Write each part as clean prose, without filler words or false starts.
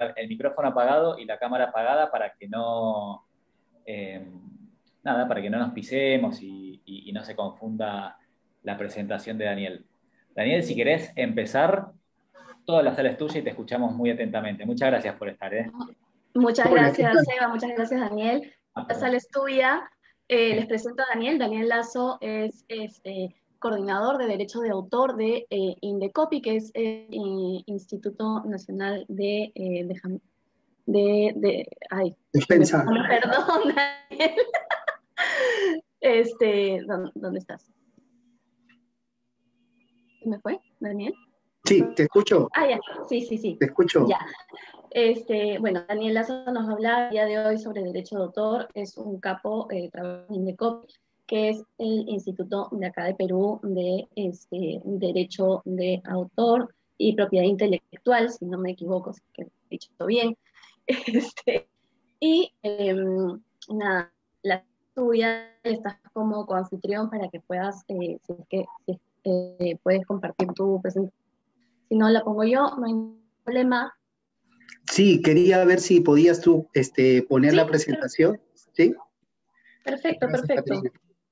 el micrófono apagado y la cámara apagada para que no, eh, nada, para que no nos pisemos y no se confunda la presentación de Daniel. Daniel, si querés empezar, toda la sala es tuya y te escuchamos muy atentamente. Muchas gracias por estar, ¿eh? Muchas Hola, ¿qué gracias, tal? Seba, muchas gracias, Daniel. La Perdón. sala es tuya. Les presento a Daniel. Daniel Lazo es coordinador de Derecho de Autor de Indecopi, que es el Instituto Nacional ay, Despensa. perdón, Daniel. ¿Dónde estás? ¿Se me fue, Daniel? Sí, te escucho, Ah, ya, sí, te escucho. ya. Bueno, Daniel Lazo nos va a hablar el día de hoy sobre derecho de autor. Es un capo, trabaja en Indecopi, que es el instituto de acá de Perú de derecho de autor y propiedad intelectual, si no me equivoco, si que he dicho bien. Y nada, la tuya estás como coanfitrión para que puedas, si es que puedes compartir tu presentación. Si no la pongo yo, no hay problema. Sí, quería ver si podías tú poner Sí, la presentación. ¿Sí? perfecto, Gracias, perfecto. Caterina.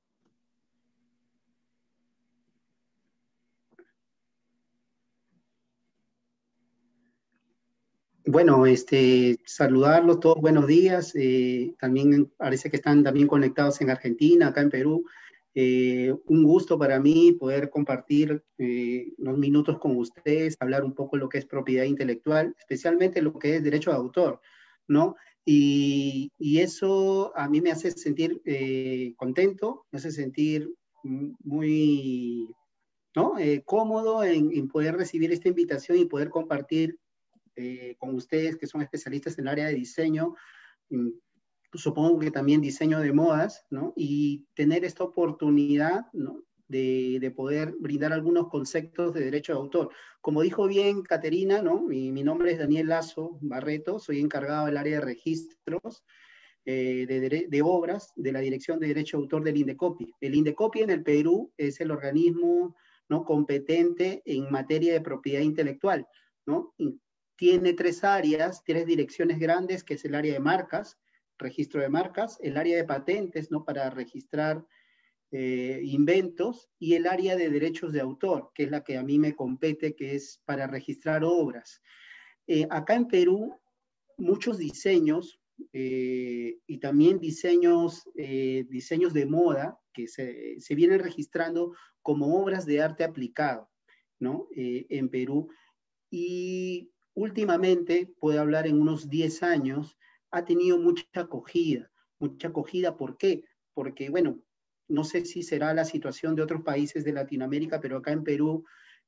Bueno, saludarlos todos, buenos días. También parece que están también conectados en Argentina, acá en Perú. Un gusto para mí poder compartir unos minutos con ustedes, hablar un poco lo que es propiedad intelectual, especialmente lo que es derecho de autor, ¿no? Y eso a mí me hace sentir contento, me hace sentir muy, ¿no? Cómodo en poder recibir esta invitación y poder compartir con ustedes que son especialistas en el área de diseño, supongo que también diseño de modas, ¿no? Y tener esta oportunidad, ¿no? De poder brindar algunos conceptos de derecho de autor. Como dijo bien Caterina, ¿no? Mi nombre es Daniel Lazo Barreto, soy encargado del área de registros de obras de la Dirección de Derecho de Autor del Indecopi. El Indecopi en el Perú es el organismo, ¿no? Competente en materia de propiedad intelectual, ¿no? Tiene tres áreas, tres direcciones grandes, que es el área de marcas, registro de marcas, el área de patentes, ¿no? Para registrar inventos, y el área de derechos de autor, que es la que a mí me compete, que es para registrar obras. Acá en Perú, muchos diseños y también diseños de moda que se vienen registrando como obras de arte aplicado, ¿no? En Perú. Y últimamente, puedo hablar en unos 10 años, ha tenido mucha acogida. Mucha acogida, ¿por qué? Porque, bueno, no sé si será la situación de otros países de Latinoamérica, pero acá en Perú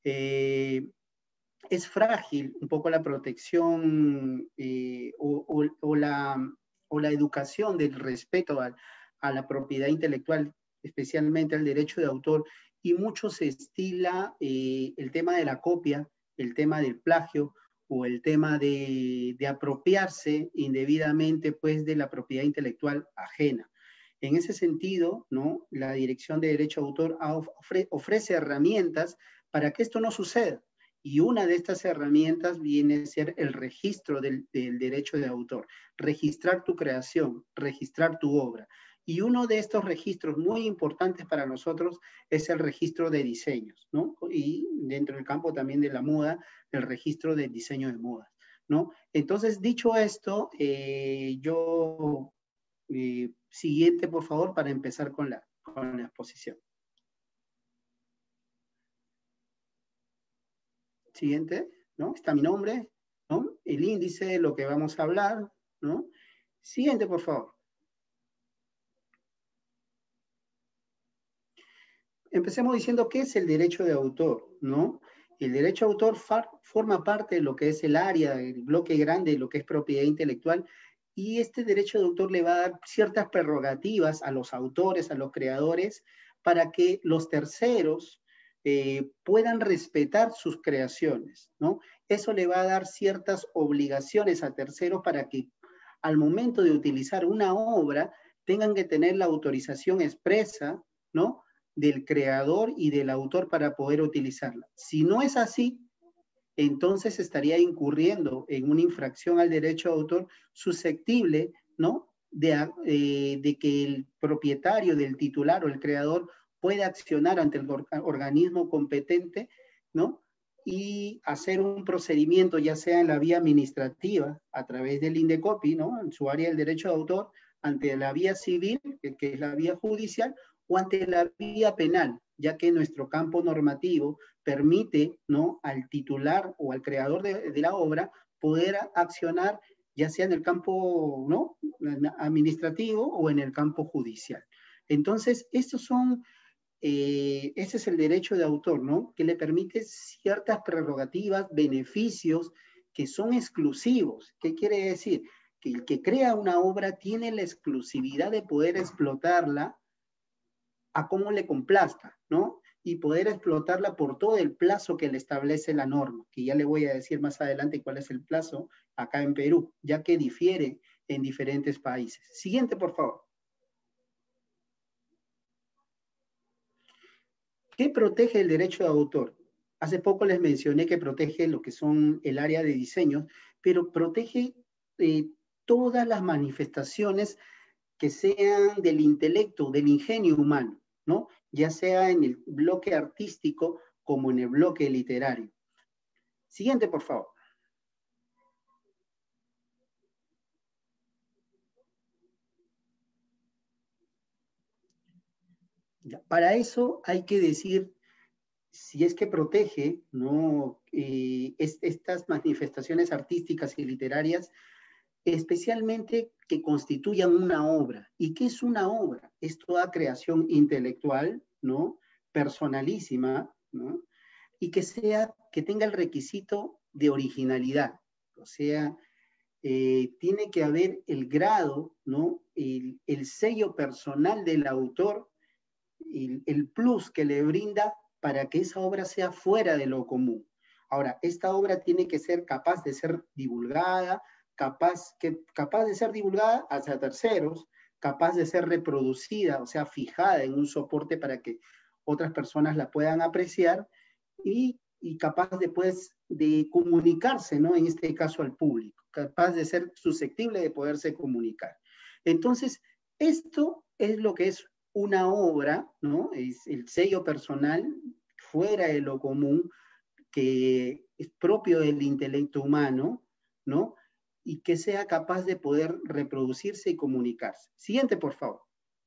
es frágil un poco la protección o la educación del respeto a la propiedad intelectual, especialmente al derecho de autor, y mucho se estila el tema de la copia, el tema del plagio o el tema de apropiarse indebidamente pues, de la propiedad intelectual ajena. En ese sentido, ¿no? La Dirección de Derecho de Autor ofrece herramientas para que esto no suceda. Y una de estas herramientas viene a ser el registro del derecho de autor, registrar tu creación, registrar tu obra. Y uno de estos registros muy importantes para nosotros es el registro de diseños, ¿no? Y dentro del campo también de la moda, el registro de diseño de modas, ¿no? Entonces, dicho esto, siguiente, por favor, para empezar con la exposición. Siguiente, ¿no? Está mi nombre, ¿no? El índice de lo que vamos a hablar, ¿no? Siguiente, por favor. Empecemos diciendo qué es el derecho de autor, ¿no? El derecho de autor forma parte de lo que es el área, el bloque grande de lo que es propiedad intelectual, y este derecho de autor le va a dar ciertas prerrogativas a los autores, a los creadores, para que los terceros puedan respetar sus creaciones, ¿no? Eso le va a dar ciertas obligaciones a terceros para que al momento de utilizar una obra tengan que tener la autorización expresa, ¿no? Del creador y del autor para poder utilizarla. Si no es así, entonces estaría incurriendo en una infracción al derecho de autor susceptible, ¿no?, de que el propietario del titular o el creador pueda accionar ante el organismo competente, ¿no?, y hacer un procedimiento, ya sea en la vía administrativa, a través del INDECOPI, ¿no?, en su área del derecho de autor, ante la vía civil, que es la vía judicial, o ante la vía penal, ya que nuestro campo normativo permite, ¿no?, al titular o al creador de la obra poder accionar ya sea en el campo, ¿no?, administrativo o en el campo judicial. Entonces, estos son, ese es el derecho de autor, ¿no?, que le permite ciertas prerrogativas, beneficios que son exclusivos. ¿Qué quiere decir? Que el que crea una obra tiene la exclusividad de poder explotarla a cómo le complazca, ¿no?, y poder explotarla por todo el plazo que le establece la norma, que ya le voy a decir más adelante cuál es el plazo acá en Perú, ya que difiere en diferentes países. Siguiente, por favor. ¿Qué protege el derecho de autor? Hace poco les mencioné que protege lo que son el área de diseño, pero protege todas las manifestaciones que sean del intelecto, del ingenio humano, ¿no?, ya sea en el bloque artístico como en el bloque literario. Siguiente, por favor. Para eso hay que decir, si es que protege, ¿no?, estas manifestaciones artísticas y literarias, especialmente que constituyan una obra. ¿Y qué es una obra? Es toda creación intelectual, ¿no?, personalísima, ¿no?, y que tenga el requisito de originalidad. O sea, tiene que haber el grado, ¿no?, el sello personal del autor, el plus que le brinda para que esa obra sea fuera de lo común. Ahora, esta obra tiene que ser capaz de ser divulgada, capaz de ser divulgada hacia terceros, capaz de ser reproducida, o sea, fijada en un soporte para que otras personas la puedan apreciar, y capaz después de comunicarse, ¿no?, en este caso al público, capaz de ser susceptible de poderse comunicar. Entonces, esto es lo que es una obra, ¿no?, es el sello personal fuera de lo común, que es propio del intelecto humano, ¿no?, y que sea capaz de poder reproducirse y comunicarse. Siguiente, por favor.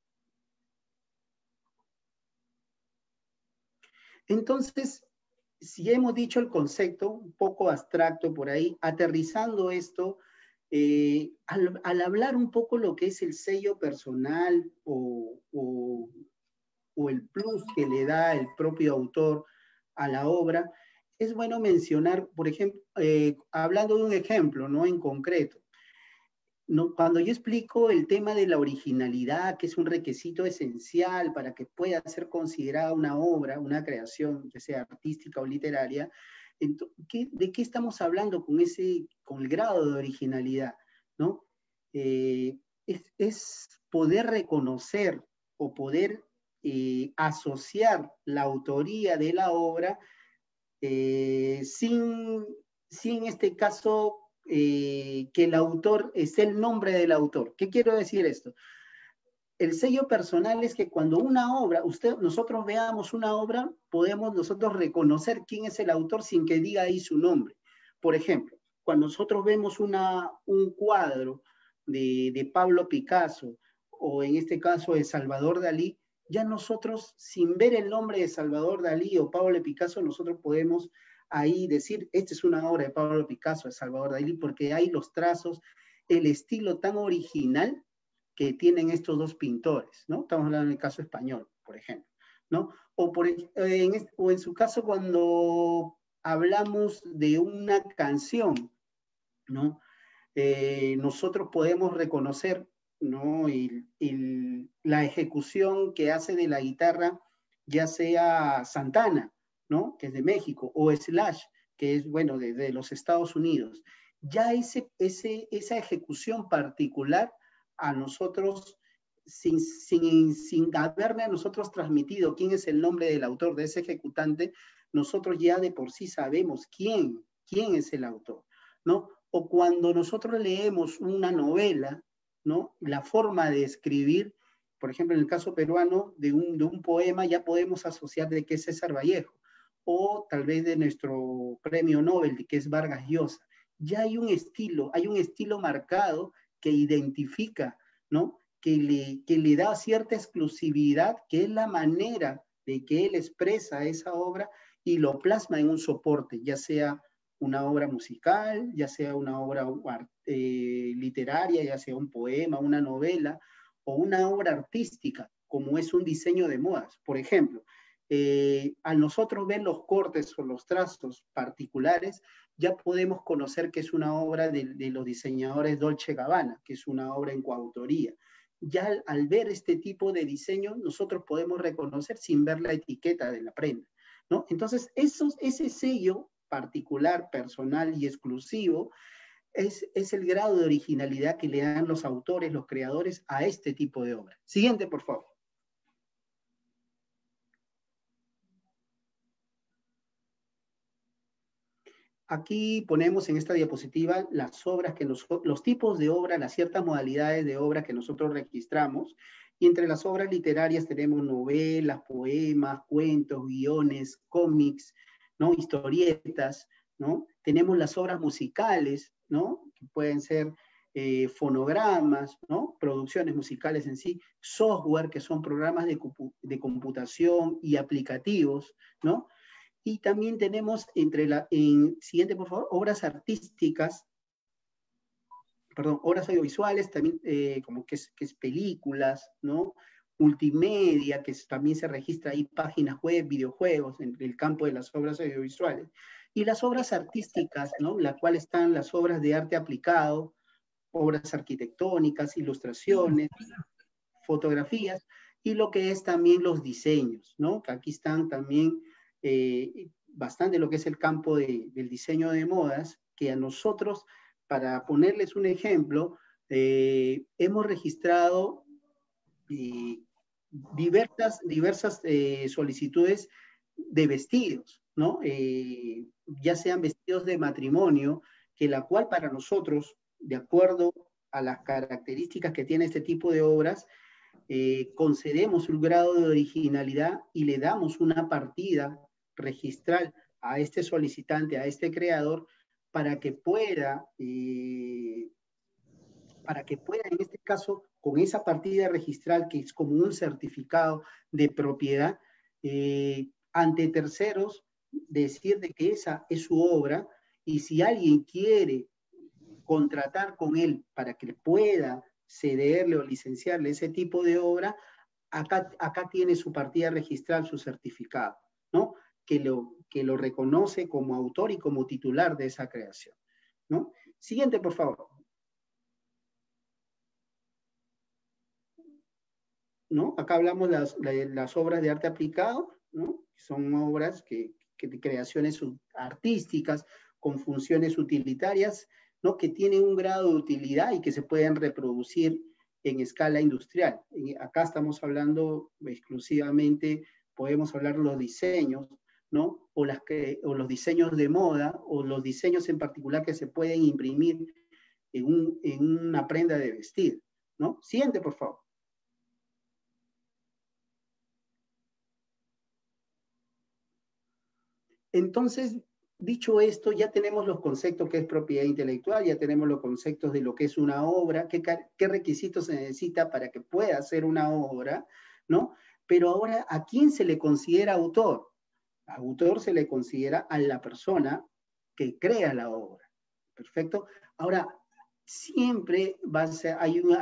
Entonces, si hemos dicho el concepto, un poco abstracto por ahí, aterrizando esto, al hablar un poco lo que es el sello personal o el plus que le da el propio autor a la obra, es bueno mencionar, por ejemplo, hablando de un ejemplo, ¿no?, en concreto, ¿no?, cuando yo explico el tema de la originalidad, que es un requisito esencial para que pueda ser considerada una obra, una creación, ya sea artística o literaria, ¿de qué estamos hablando con el grado de originalidad, ¿no? Es poder reconocer o poder asociar la autoría de la obra sin en este caso que el autor es el nombre del autor. ¿Qué quiero decir esto? El sello personal es que cuando una obra, nosotros veamos una obra, podemos nosotros reconocer quién es el autor sin que diga ahí su nombre. Por ejemplo, cuando nosotros vemos un cuadro de Pablo Picasso, o en este caso de Salvador Dalí, ya nosotros, sin ver el nombre de Salvador Dalí o Pablo Picasso, nosotros podemos ahí decir, esta es una obra de Pablo Picasso, de Salvador Dalí, porque hay los trazos, el estilo tan original que tienen estos dos pintores, ¿no? Estamos hablando del caso español, por ejemplo, ¿no? O en su caso, cuando hablamos de una canción, ¿no? Nosotros podemos reconocer, ¿no?, la ejecución que hace de la guitarra, ya sea Santana, ¿no?, que es de México, o Slash, que es, bueno, de los Estados Unidos. Ya esa ejecución particular a nosotros, sin haberle a nosotros transmitido quién es el nombre del autor de ese ejecutante, nosotros ya de por sí sabemos quién quién es el autor, ¿no? O cuando nosotros leemos una novela, ¿no? La forma de escribir, por ejemplo, en el caso peruano, de un poema, ya podemos asociar de que es César Vallejo, o tal vez de nuestro premio Nobel, de que es Vargas Llosa. Ya hay un estilo marcado que identifica, ¿no? Que le da cierta exclusividad, que es la manera de que él expresa esa obra y lo plasma en un soporte, ya sea una obra musical, ya sea una obra literaria, ya sea un poema, una novela, o una obra artística, como es un diseño de modas. Por ejemplo, al nosotros ver los cortes o los trazos particulares, ya podemos conocer que es una obra de los diseñadores Dolce & Gabbana, que es una obra en coautoría. Ya al ver este tipo de diseño, nosotros podemos reconocer sin ver la etiqueta de la prenda, ¿no? Entonces, ese sello particular, personal y exclusivo es el grado de originalidad que le dan los autores, los creadores a este tipo de obra. Siguiente, por favor. Aquí ponemos en esta diapositiva las obras los tipos de obra, las ciertas modalidades de obra que nosotros registramos. Y entre las obras literarias tenemos novelas, poemas, cuentos, guiones, cómics, ¿no? Historietas, ¿no? Tenemos las obras musicales, ¿no? Que pueden ser fonogramas, ¿no? Producciones musicales en sí, software, que son programas de computación y aplicativos, ¿no? Y también tenemos siguiente por favor, obras artísticas, perdón, obras audiovisuales, también como que es películas, ¿no? Multimedia, también se registra ahí páginas web, videojuegos, en el campo de las obras audiovisuales. Y las obras artísticas, ¿no? La cual están las obras de arte aplicado, obras arquitectónicas, ilustraciones, fotografías, y lo que es también los diseños, ¿no? Que aquí están también bastante lo que es el campo del diseño de modas, que a nosotros, para ponerles un ejemplo, hemos registrado diversas solicitudes de vestidos, ¿no? Ya sean vestidos de matrimonio, que la cual para nosotros, de acuerdo a las características que tiene este tipo de obras, concedemos un grado de originalidad y le damos una partida registral a este solicitante, a este creador, para que pueda, en este caso, con esa partida registral, que es como un certificado de propiedad, ante terceros, decir de que esa es su obra, y si alguien quiere contratar con él para que pueda cederle o licenciarle ese tipo de obra, acá tiene su partida registral, su certificado, ¿no? Que lo reconoce como autor y como titular de esa creación, ¿no? Siguiente, por favor. ¿No? Acá hablamos las obras de arte aplicado, ¿no? Son obras de creaciones artísticas con funciones utilitarias, ¿no? Que tienen un grado de utilidad y que se pueden reproducir en escala industrial. Acá estamos hablando exclusivamente, podemos hablar de los diseños, ¿no? O los diseños de moda, o los diseños en particular que se pueden imprimir en una prenda de vestir, ¿no? Siguiente, por favor. Entonces, dicho esto, ya tenemos los conceptos que es propiedad intelectual, ya tenemos los conceptos de lo que es una obra, qué requisitos se necesita para que pueda ser una obra, ¿no? Pero ahora, ¿a quién se le considera autor? Autor se le considera a la persona que crea la obra. ¿Perfecto? Ahora, siempre va a ser,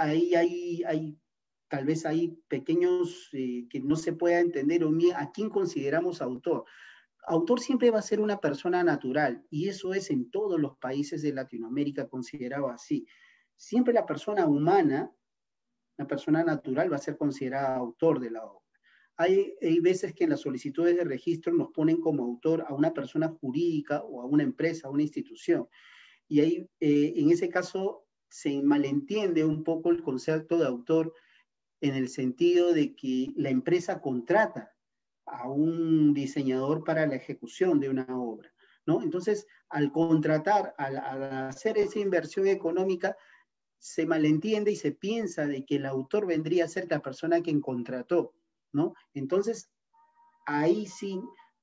tal vez hay pequeños que no se pueda entender, a quién consideramos autor. Autor siempre va a ser una persona natural, y eso es en todos los países de Latinoamérica considerado así. Siempre la persona humana, la persona natural, va a ser considerada autor de la obra. Hay veces que en las solicitudes de registro nos ponen como autor a una persona jurídica o a una empresa, a una institución. Y ahí, en ese caso, se malentiende un poco el concepto de autor en el sentido de que la empresa contrata a un diseñador para la ejecución de una obra, ¿no? Entonces, al contratar, al hacer esa inversión económica, se malentiende y se piensa de que el autor vendría a ser la persona quien contrató, ¿no? Entonces, ahí sí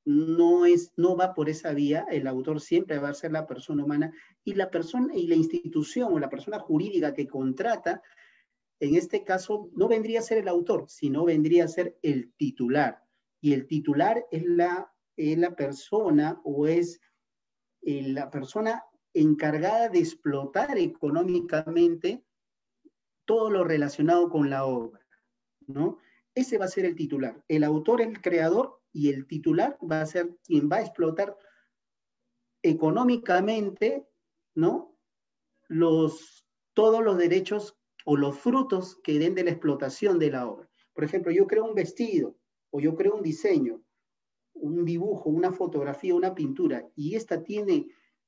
no va por esa vía, el autor siempre va a ser la persona humana, y la persona y la institución o la persona jurídica que contrata, en este caso, no vendría a ser el autor, sino vendría a ser el titular. Y el titular es la persona o es la persona encargada de explotar económicamente todo lo relacionado con la obra, ¿no? Ese va a ser el titular. El autor es el creador y el titular va a ser quien va a explotar económicamente, ¿no? Todos los derechos o los frutos que den de la explotación de la obra. Por ejemplo, yo creo un vestido o yo creo un diseño, un dibujo, una fotografía, una pintura, y esta tiene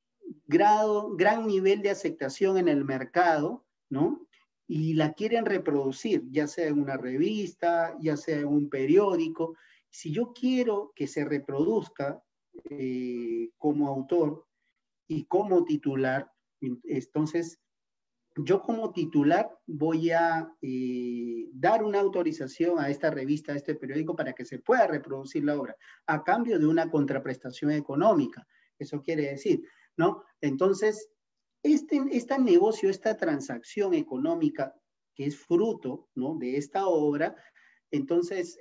gran nivel de aceptación en el mercado, ¿no? Y la quieren reproducir, ya sea en una revista, ya sea en un periódico. Si yo quiero que se reproduzca como autor y como titular, entonces yo como titular voy a dar una autorización a esta revista, a este periódico, para que se pueda reproducir la obra, a cambio de una contraprestación económica. Eso quiere decir, ¿no? Entonces, este negocio, esta transacción económica que es fruto, ¿no?, de esta obra, entonces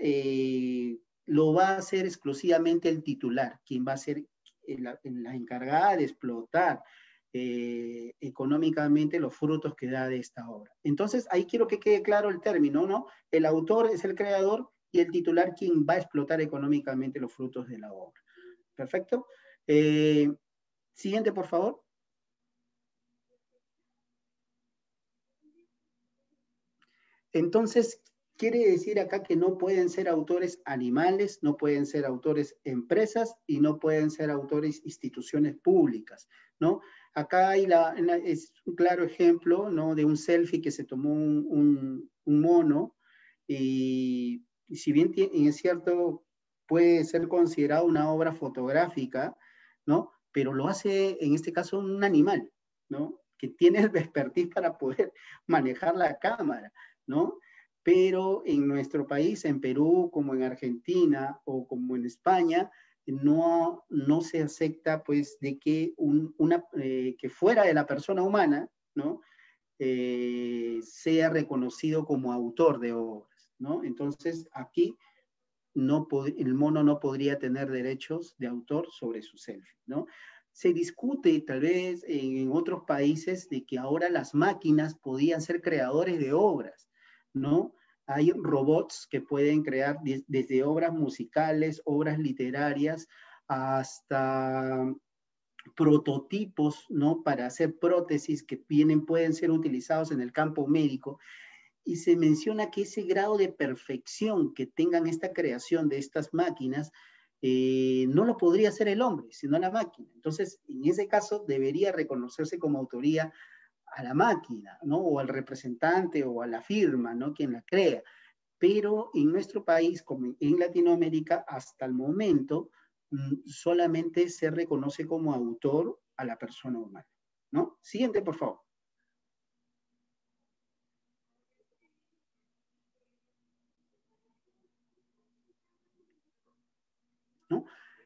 lo va a hacer exclusivamente el titular, quien va a ser la encargada de explotar económicamente los frutos que da de esta obra. Entonces, ahí quiero que quede claro el término, ¿no? El autor es el creador y el titular quien va a explotar económicamente los frutos de la obra. ¿Perfecto? Siguiente, por favor. Entonces, quiere decir acá que no pueden ser autores animales, no pueden ser autores empresas y no pueden ser autores instituciones públicas, ¿no? Acá hay es un claro ejemplo, ¿no?, de un selfie que se tomó un mono y si bien es cierto, puede ser considerado una obra fotográfica, ¿no?, pero lo hace en este caso un animal, ¿no?, que tiene el expertise para poder manejar la cámara, ¿no? Pero en nuestro país, en Perú, como en Argentina o como en España, no se acepta, pues, de que que fuera de la persona humana, ¿no?, sea reconocido como autor de obras, ¿no? Entonces, aquí el mono no podría tener derechos de autor sobre su selfie, ¿no? Se discute tal vez en otros países de que ahora las máquinas podían ser creadores de obras, ¿no? Hay robots que pueden crear desde obras musicales, obras literarias, hasta prototipos, ¿no?, para hacer prótesis que pueden ser utilizados en el campo médico. Y se menciona que ese grado de perfección que tengan esta creación de estas máquinas no lo podría hacer el hombre, sino la máquina. Entonces, en ese caso, debería reconocerse como autoría a la máquina, ¿no?, o al representante o a la firma, ¿no?, quien la crea. Pero en nuestro país, como en Latinoamérica, hasta el momento, solamente se reconoce como autor a la persona humana, ¿no? Siguiente, por favor. ¿No?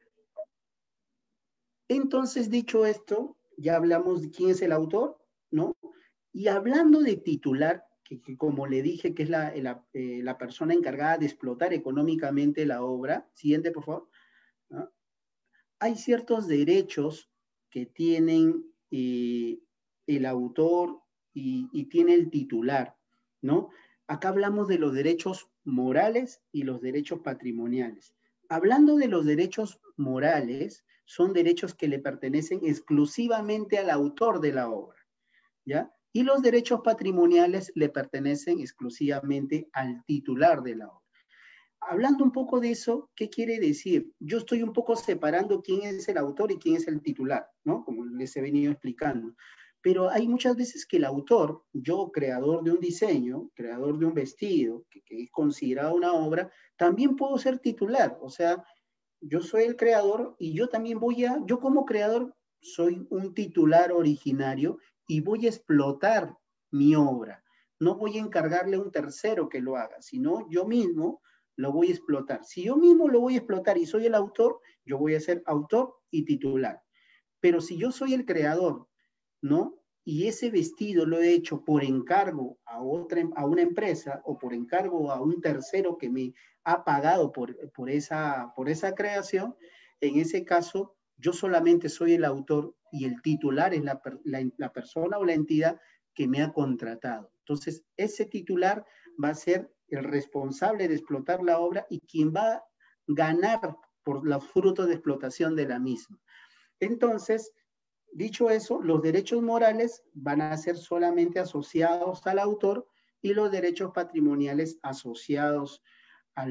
Entonces, dicho esto, ya hablamos de quién es el autor, ¿no? Y hablando de titular, que como le dije, que es la persona encargada de explotar económicamente la obra. Siguiente, por favor. ¿No? Hay ciertos derechos que tienen el autor y tiene el titular, ¿no? Acá hablamos de los derechos morales y los derechos patrimoniales. Hablando de los derechos morales, son derechos que le pertenecen exclusivamente al autor de la obra, ¿ya? Y los derechos patrimoniales le pertenecen exclusivamente al titular de la obra. Hablando un poco de eso, ¿qué quiere decir? Yo estoy un poco separando quién es el autor y quién es el titular, ¿no?, como les he venido explicando. Pero hay muchas veces que el autor, yo, creador de un diseño, creador de un vestido, que es considerado una obra, también puedo ser titular. O sea, Yo soy el creador y yo también yo como creador soy un titular originario y voy a explotar mi obra. No voy a encargarle a un tercero que lo haga, sino yo mismo lo voy a explotar. Si yo mismo lo voy a explotar y soy el autor, yo voy a ser autor y titular. Pero si yo soy el creador, ¿no? Y ese vestido lo he hecho por encargo a una empresa o por encargo a un tercero que me ha pagado por esa creación, en ese caso yo solamente soy el autor y el titular es la persona o la entidad que me ha contratado. Entonces, ese titular va a ser el responsable de explotar la obra y quien va a ganar por los frutos de explotación de la misma. Entonces, dicho eso, los derechos morales van a ser solamente asociados al autor y los derechos patrimoniales asociados a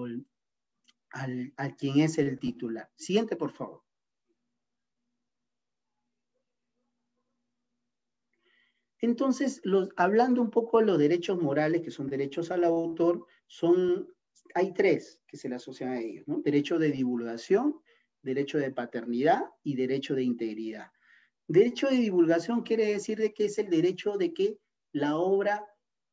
quien es el titular. Siguiente, por favor. Entonces, hablando un poco de los derechos morales, que son derechos al autor, hay tres que se le asocian a ellos, ¿no? Derecho de divulgación, derecho de paternidad y derecho de integridad. Derecho de divulgación quiere decir de que es el derecho de que la obra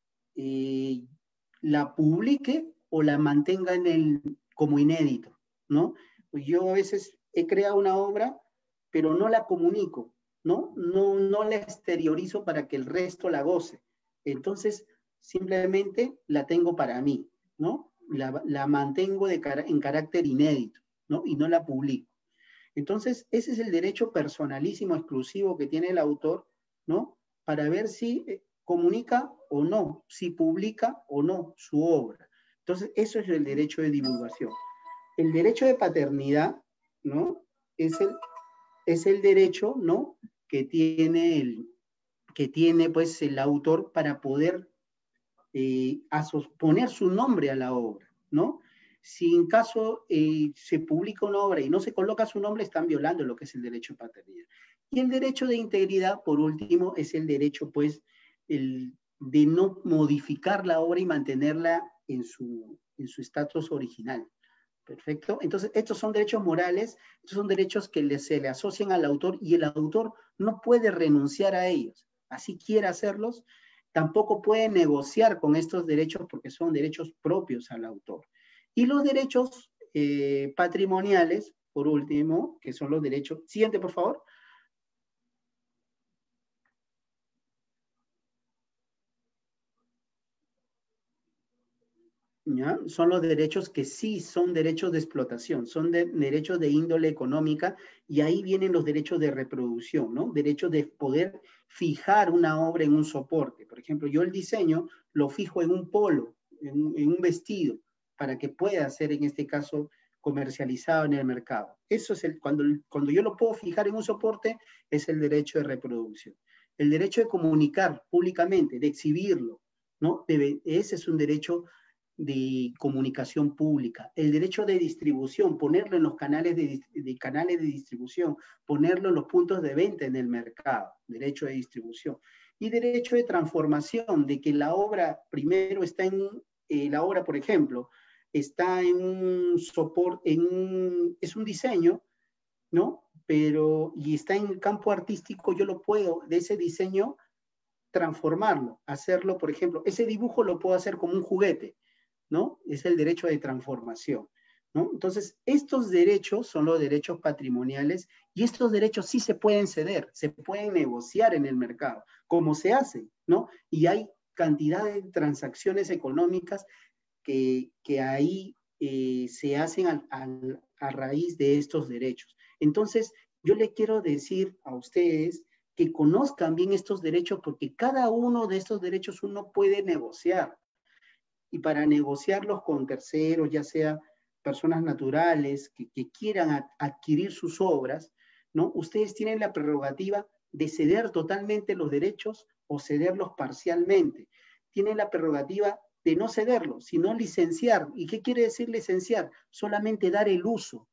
la publique o la mantenga como inédito, ¿no? Yo a veces he creado una obra, pero no la comunico, ¿no? No la exteriorizo para que el resto la goce. Entonces, simplemente la tengo para mí, ¿no? La mantengo en carácter inédito, ¿no? Y no la publico. Entonces, ese es el derecho personalísimo exclusivo que tiene el autor, ¿no? Para ver si comunica o no, si publica o no su obra. Entonces, eso es el derecho de divulgación. El derecho de paternidad, ¿no? Es el derecho, ¿no? Que tiene pues el autor para poder poner su nombre a la obra, ¿no? Si en caso se publica una obra y no se coloca su nombre, están violando lo que es el derecho de paternidad. Y el derecho de integridad, por último, es el derecho, pues, de no modificar la obra y mantenerla en su estatus original. Perfecto. Entonces, estos son derechos morales, estos son derechos que se le asocian al autor y el autor no puede renunciar a ellos. Así quiera hacerlos, tampoco puede negociar con estos derechos porque son derechos propios al autor. Y los derechos patrimoniales, por último, que son los derechos... Siguiente, por favor. ¿Ya? Son los derechos que sí son derechos de explotación, son derechos de índole económica y ahí vienen los derechos de reproducción, ¿no? Derechos de poder fijar una obra en un soporte. Por ejemplo, yo el diseño lo fijo en un polo, en un vestido, para que pueda ser en este caso comercializado en el mercado. Eso es cuando yo lo puedo fijar en un soporte, es el derecho de reproducción. El derecho de comunicar públicamente, de exhibirlo, ¿no? Ese es un derecho de comunicación pública, el derecho de distribución, ponerlo en los canales de distribución, ponerlo en los puntos de venta en el mercado, derecho de distribución, y derecho de transformación, de que la obra primero está la obra, por ejemplo, está en un soporte, es un diseño, ¿no? Y está en el campo artístico, yo lo puedo, de ese diseño, transformarlo, hacerlo, por ejemplo, ese dibujo lo puedo hacer como un juguete, ¿no? Es el derecho de transformación, ¿no? Entonces, estos derechos son los derechos patrimoniales y estos derechos sí se pueden ceder, se pueden negociar en el mercado, como se hace, ¿no? Y hay cantidad de transacciones económicas que ahí se hacen a raíz de estos derechos. Entonces, yo le quiero decir a ustedes que conozcan bien estos derechos porque cada uno de estos derechos uno puede negociar. Y para negociarlos con terceros, ya sea personas naturales que quieran adquirir sus obras, ¿no? Ustedes tienen la prerrogativa de ceder totalmente los derechos o cederlos parcialmente. Tienen la prerrogativa de no cederlos, sino licenciar. ¿Y qué quiere decir licenciar? Solamente dar el uso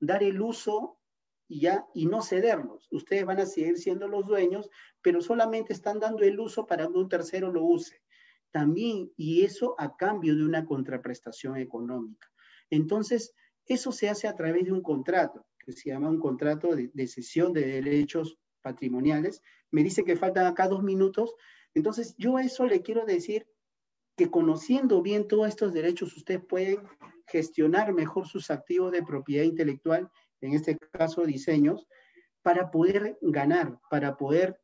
y no cederlos. Ustedes van a seguir siendo los dueños, pero solamente están dando el uso para que un tercero lo use. También, y eso a cambio de una contraprestación económica. Entonces, Eso se hace a través de un contrato, que se llama un contrato de cesión de derechos patrimoniales. Me dice que faltan acá 2 minutos. Entonces, yo a eso le quiero decir que conociendo bien todos estos derechos, ustedes pueden gestionar mejor sus activos de propiedad intelectual, en este caso diseños, para poder ganar, para poder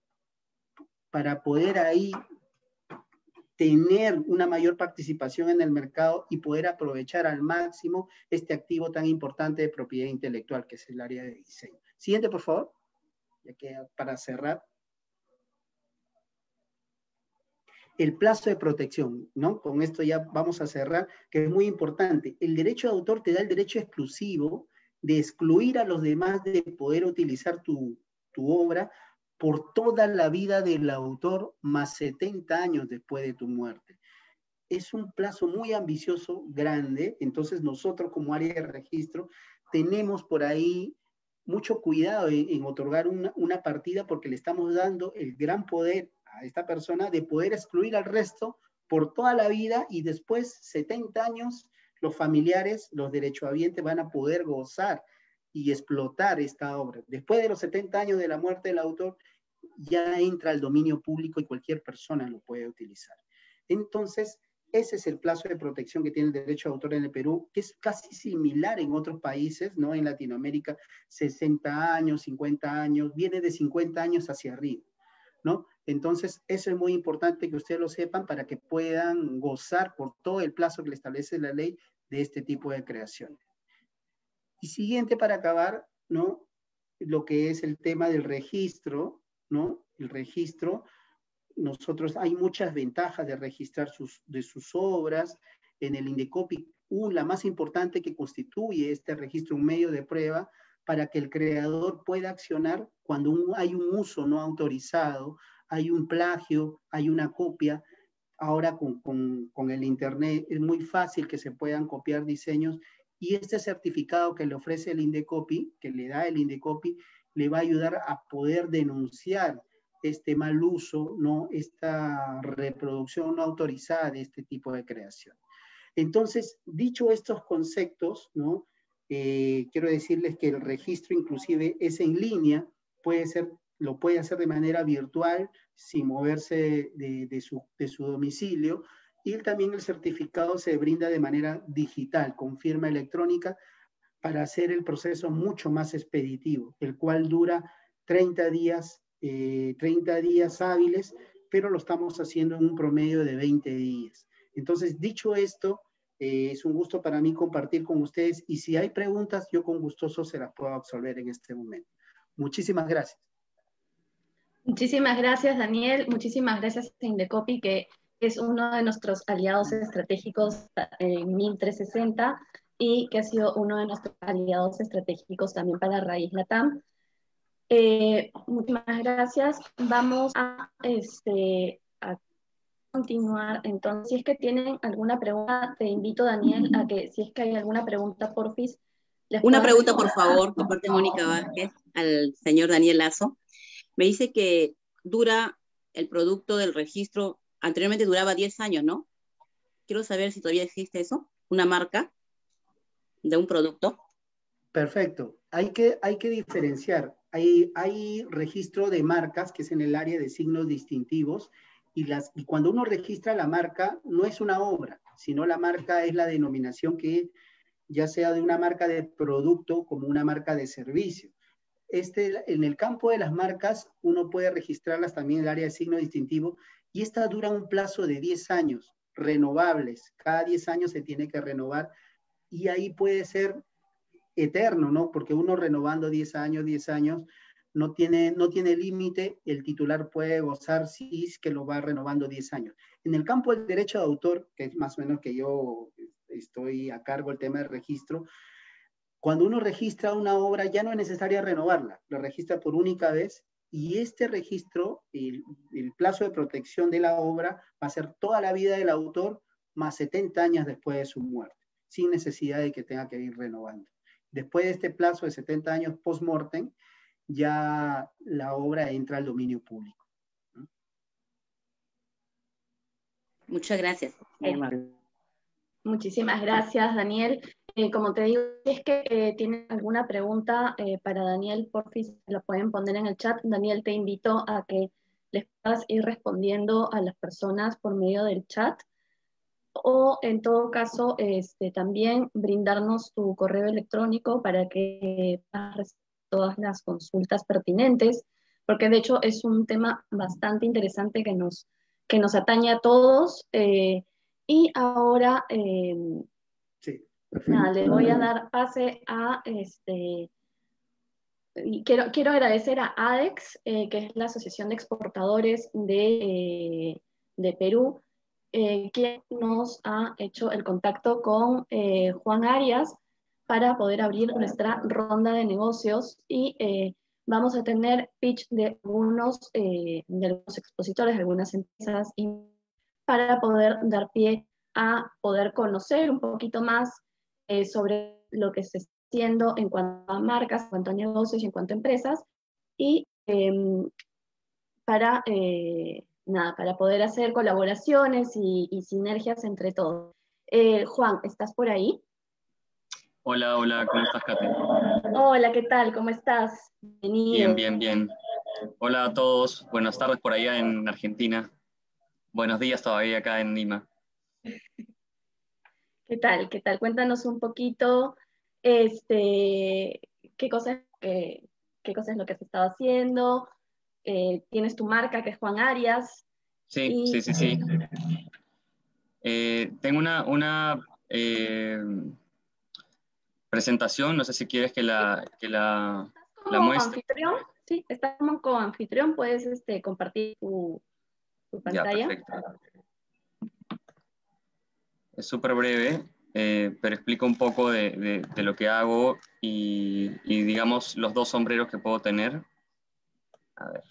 ahí tener una mayor participación en el mercado y poder aprovechar al máximo este activo tan importante de propiedad intelectual, que es el área de diseño. Siguiente, por favor, ya que para cerrar. El plazo de protección, ¿no? Con esto ya vamos a cerrar, que es muy importante. El derecho de autor te da el derecho exclusivo de excluir a los demás de poder utilizar tu obra por toda la vida del autor, más 70 años después de tu muerte. Es un plazo muy ambicioso, grande, entonces nosotros como área de registro tenemos por ahí mucho cuidado en otorgar una partida, porque le estamos dando el gran poder a esta persona de poder excluir al resto por toda la vida, y después 70 años los familiares, los derechohabientes van a poder gozar y explotar esta obra. Después de los 70 años de la muerte del autor, ya entra al dominio público y cualquier persona lo puede utilizar. Entonces, ese es el plazo de protección que tiene el derecho de autor en el Perú, que es casi similar en otros países, ¿no? En Latinoamérica, 60 años, 50 años, viene de 50 años hacia arriba, ¿no? Entonces, eso es muy importante que ustedes lo sepan para que puedan gozar por todo el plazo que le establece la ley de este tipo de creaciones. Y siguiente, para acabar, ¿no? Lo que es el tema del registro, ¿no? El registro, nosotros hay muchas ventajas de registrar sus obras en el Indecopi. La más importante, que constituye este registro un medio de prueba para que el creador pueda accionar cuando hay un uso no autorizado, hay un plagio, hay una copia. Ahora con el Internet es muy fácil que se puedan copiar diseños, y este certificado que le ofrece el Indecopi, que le da el Indecopi, le va a ayudar a poder denunciar este mal uso, ¿no? Esta reproducción no autorizada de este tipo de creación. Entonces, dicho estos conceptos, ¿no? Quiero decirles que el registro inclusive es en línea, lo puede hacer de manera virtual, sin moverse de su domicilio, y también el certificado se brinda de manera digital, con firma electrónica, para hacer el proceso mucho más expeditivo, el cual dura 30 días hábiles, pero lo estamos haciendo en un promedio de 20 días. Entonces, dicho esto, es un gusto para mí compartir con ustedes, y si hay preguntas, yo con gustoso se las puedo absolver en este momento. Muchísimas gracias. Muchísimas gracias, Daniel. Muchísimas gracias a Indecopi, que es uno de nuestros aliados estratégicos en 1360 y que ha sido uno de nuestros aliados estratégicos también para Raíz Latam. Muchísimas gracias. Vamos a continuar. Entonces, si es que tienen alguna pregunta, te invito, Daniel, a que si es que hay alguna pregunta, porfis. Una pregunta, por favor, por parte de Mónica Vázquez, al señor Daniel Lazo. Me dice que dura el producto del registro, anteriormente duraba 10 años, ¿no? Quiero saber si todavía existe eso, una marca de un producto. Perfecto. Hay que diferenciar. Hay registro de marcas, que es en el área de signos distintivos, y cuando uno registra la marca, no es una obra, sino la marca es la denominación, que ya sea de una marca de producto como una marca de servicio. En el campo de las marcas, uno puede registrarlas también en el área de signo distintivo, y esta dura un plazo de 10 años, renovables. Cada 10 años se tiene que renovar, y ahí puede ser eterno, ¿no? Porque uno renovando 10 años, no tiene límite, el titular puede gozar si es que lo va renovando 10 años. En el campo del derecho de autor, que es más o menos que yo estoy a cargo del tema del registro, cuando uno registra una obra ya no es necesario renovarla, lo registra por única vez, y este registro, el plazo de protección de la obra va a ser toda la vida del autor, más 70 años después de su muerte, sin necesidad de que tenga que ir renovando. Después de este plazo de 70 años post-mortem, ya la obra entra al dominio público. Muchas gracias. Muchísimas gracias, Daniel. Como te digo, si es que tienen alguna pregunta para Daniel, por fin la pueden poner en el chat. Daniel, te invito a que les puedas ir respondiendo a las personas por medio del chat, o en todo caso también brindarnos tu correo electrónico para que puedas recibir todas las consultas pertinentes, porque de hecho es un tema bastante interesante que nos atañe a todos. Y ahora, Sí, nada, perfecto. le voy a dar pase a y quiero agradecer a ADEX, que es la Asociación de Exportadores de Perú, quien nos ha hecho el contacto con Juan Arias para poder abrir nuestra ronda de negocios, y vamos a tener pitch de algunos expositores, de algunas empresas, y para poder dar pie a poder conocer un poquito más sobre lo que se está haciendo en cuanto a marcas, en cuanto a negocios y en cuanto a empresas, y para, nada, para poder hacer colaboraciones y sinergias entre todos. Juan, ¿estás por ahí? Hola, hola, ¿cómo estás, Kate? Hola, ¿qué tal? ¿Cómo estás? Bien, Bienvenido. bien, bien. Hola a todos, buenas tardes por allá en Argentina. Buenos días todavía acá en Lima. ¿Qué tal? ¿Qué tal? Cuéntanos un poquito, qué cosas, qué cosa es lo que has estado haciendo. Tienes tu marca, que es Juan Arias, Sí, sí, y sí, sí. Tengo una presentación, no sé si quieres que la como muestre. anfitrión, sí, estás como coanfitrión, puedes compartir tu Ya, pantalla. perfecto. Es súper breve, pero explico un poco de lo que hago y digamos los dos sombreros que puedo tener. A ver.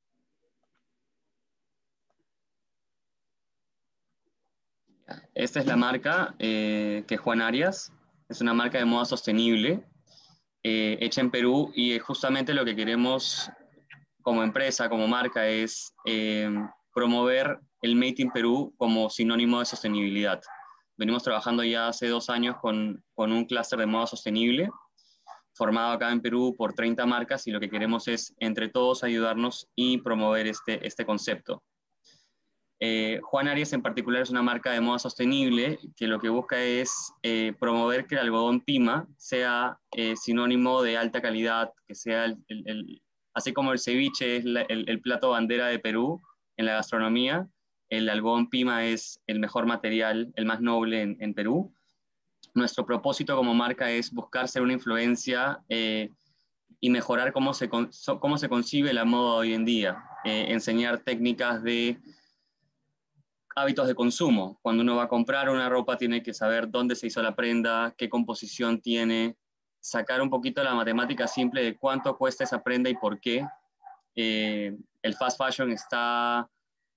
Esta es la marca que es Juan Arias. Es una marca de moda sostenible hecha en Perú, y justamente lo que queremos como empresa, como marca, es promover el Made in Perú como sinónimo de sostenibilidad. Venimos trabajando ya hace 2 años con un clúster de moda sostenible formado acá en Perú por 30 marcas, y lo que queremos es entre todos ayudarnos y promover este concepto. Juan Arias en particular es una marca de moda sostenible que lo que busca es promover que el algodón Pima sea sinónimo de alta calidad, que sea así como el ceviche es el plato bandera de Perú en la gastronomía. El algodón Pima es el mejor material, el más noble en Perú. Nuestro propósito como marca es buscar ser una influencia y mejorar cómo se concibe la moda hoy en día, enseñar técnicas de hábitos de consumo. Cuando uno va a comprar una ropa tiene que saber dónde se hizo la prenda, qué composición tiene, sacar un poquito la matemática simple de cuánto cuesta esa prenda y por qué. El fast fashion está,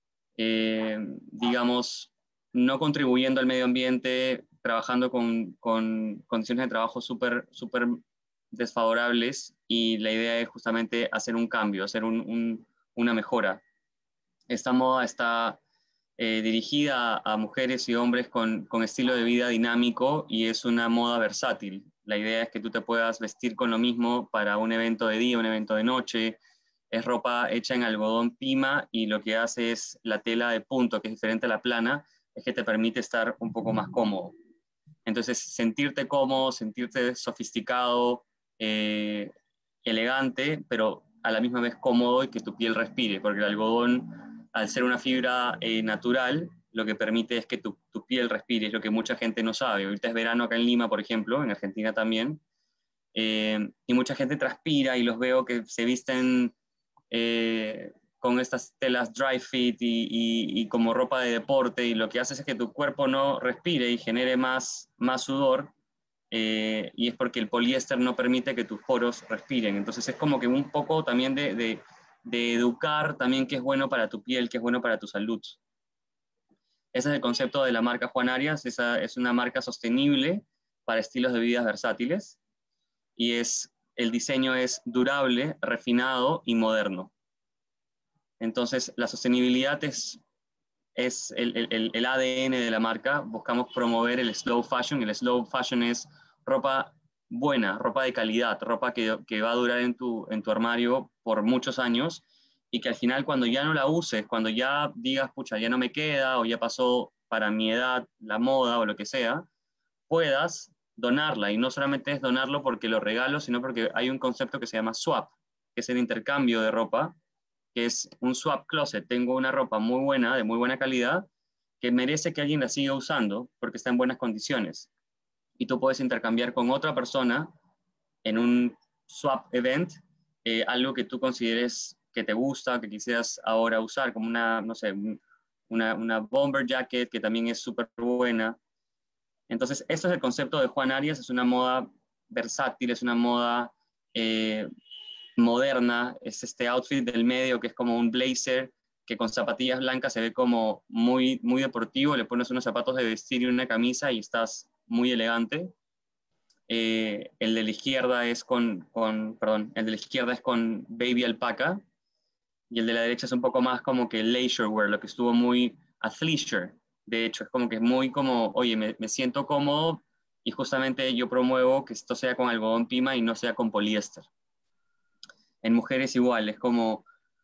digamos, no contribuyendo al medio ambiente, trabajando con condiciones de trabajo súper desfavorables, y la idea es justamente hacer un cambio, hacer una mejora. Esta moda está dirigida a mujeres y hombres con estilo de vida dinámico, y es una moda versátil. La idea es que tú te puedas vestir con lo mismo para un evento de día, un evento de noche. Es ropa hecha en algodón Pima, y lo que hace es la tela de punto, que es diferente a la plana, es que te permite estar un poco más cómodo. Entonces, sentirte cómodo, sentirte sofisticado, elegante, pero a la misma vez cómodo, y que tu piel respire, porque el algodón, al ser una fibra natural, lo que permite es que tu piel respire, es lo que mucha gente no sabe. Ahorita es verano acá en Lima, por ejemplo, en Argentina también, y mucha gente transpira, y los veo que se visten con estas telas dry fit y como ropa de deporte, y lo que hace es que tu cuerpo no respire y genere más sudor, y es porque el poliéster no permite que tus poros respiren. Entonces es como que un poco también de educar también qué es bueno para tu piel, qué es bueno para tu salud. Ese es el concepto de la marca Juan Arias. Esa es una marca sostenible para estilos de vidas versátiles, y el diseño es durable, refinado y moderno. Entonces, la sostenibilidad es el ADN de la marca. Buscamos promover el slow fashion. El slow fashion es ropa buena, ropa de calidad, ropa que va a durar en tu armario por muchos años, y que al final cuando ya no la uses, cuando ya digas, pucha, ya no me queda, o ya pasó para mi edad la moda o lo que sea, puedas donarla. Y no solamente es donarlo porque lo regalo, sino porque hay un concepto que se llama swap, que es el intercambio de ropa, que es un swap closet. Tengo una ropa muy buena, de muy buena calidad, que merece que alguien la siga usando porque está en buenas condiciones. Y tú puedes intercambiar con otra persona en un swap event algo que tú consideres que te gusta, que quisieras ahora usar, como una, no sé, una bomber jacket que también es súper buena. Entonces, esto es el concepto de Juan Arias, es una moda versátil, es una moda moderna, es este outfit del medio que es como un blazer, que con zapatillas blancas se ve como muy, muy deportivo, le pones unos zapatos de vestir y una camisa y estás muy elegante. El de la izquierda es perdón, el de la izquierda es con baby alpaca, y el de la derecha es un poco más como que leisure wear, lo que estuvo muy athleisure. De hecho, es como que es muy como, oye, me siento cómodo, y justamente yo promuevo que esto sea con algodón pima y no sea con poliéster. En mujeres igual, es como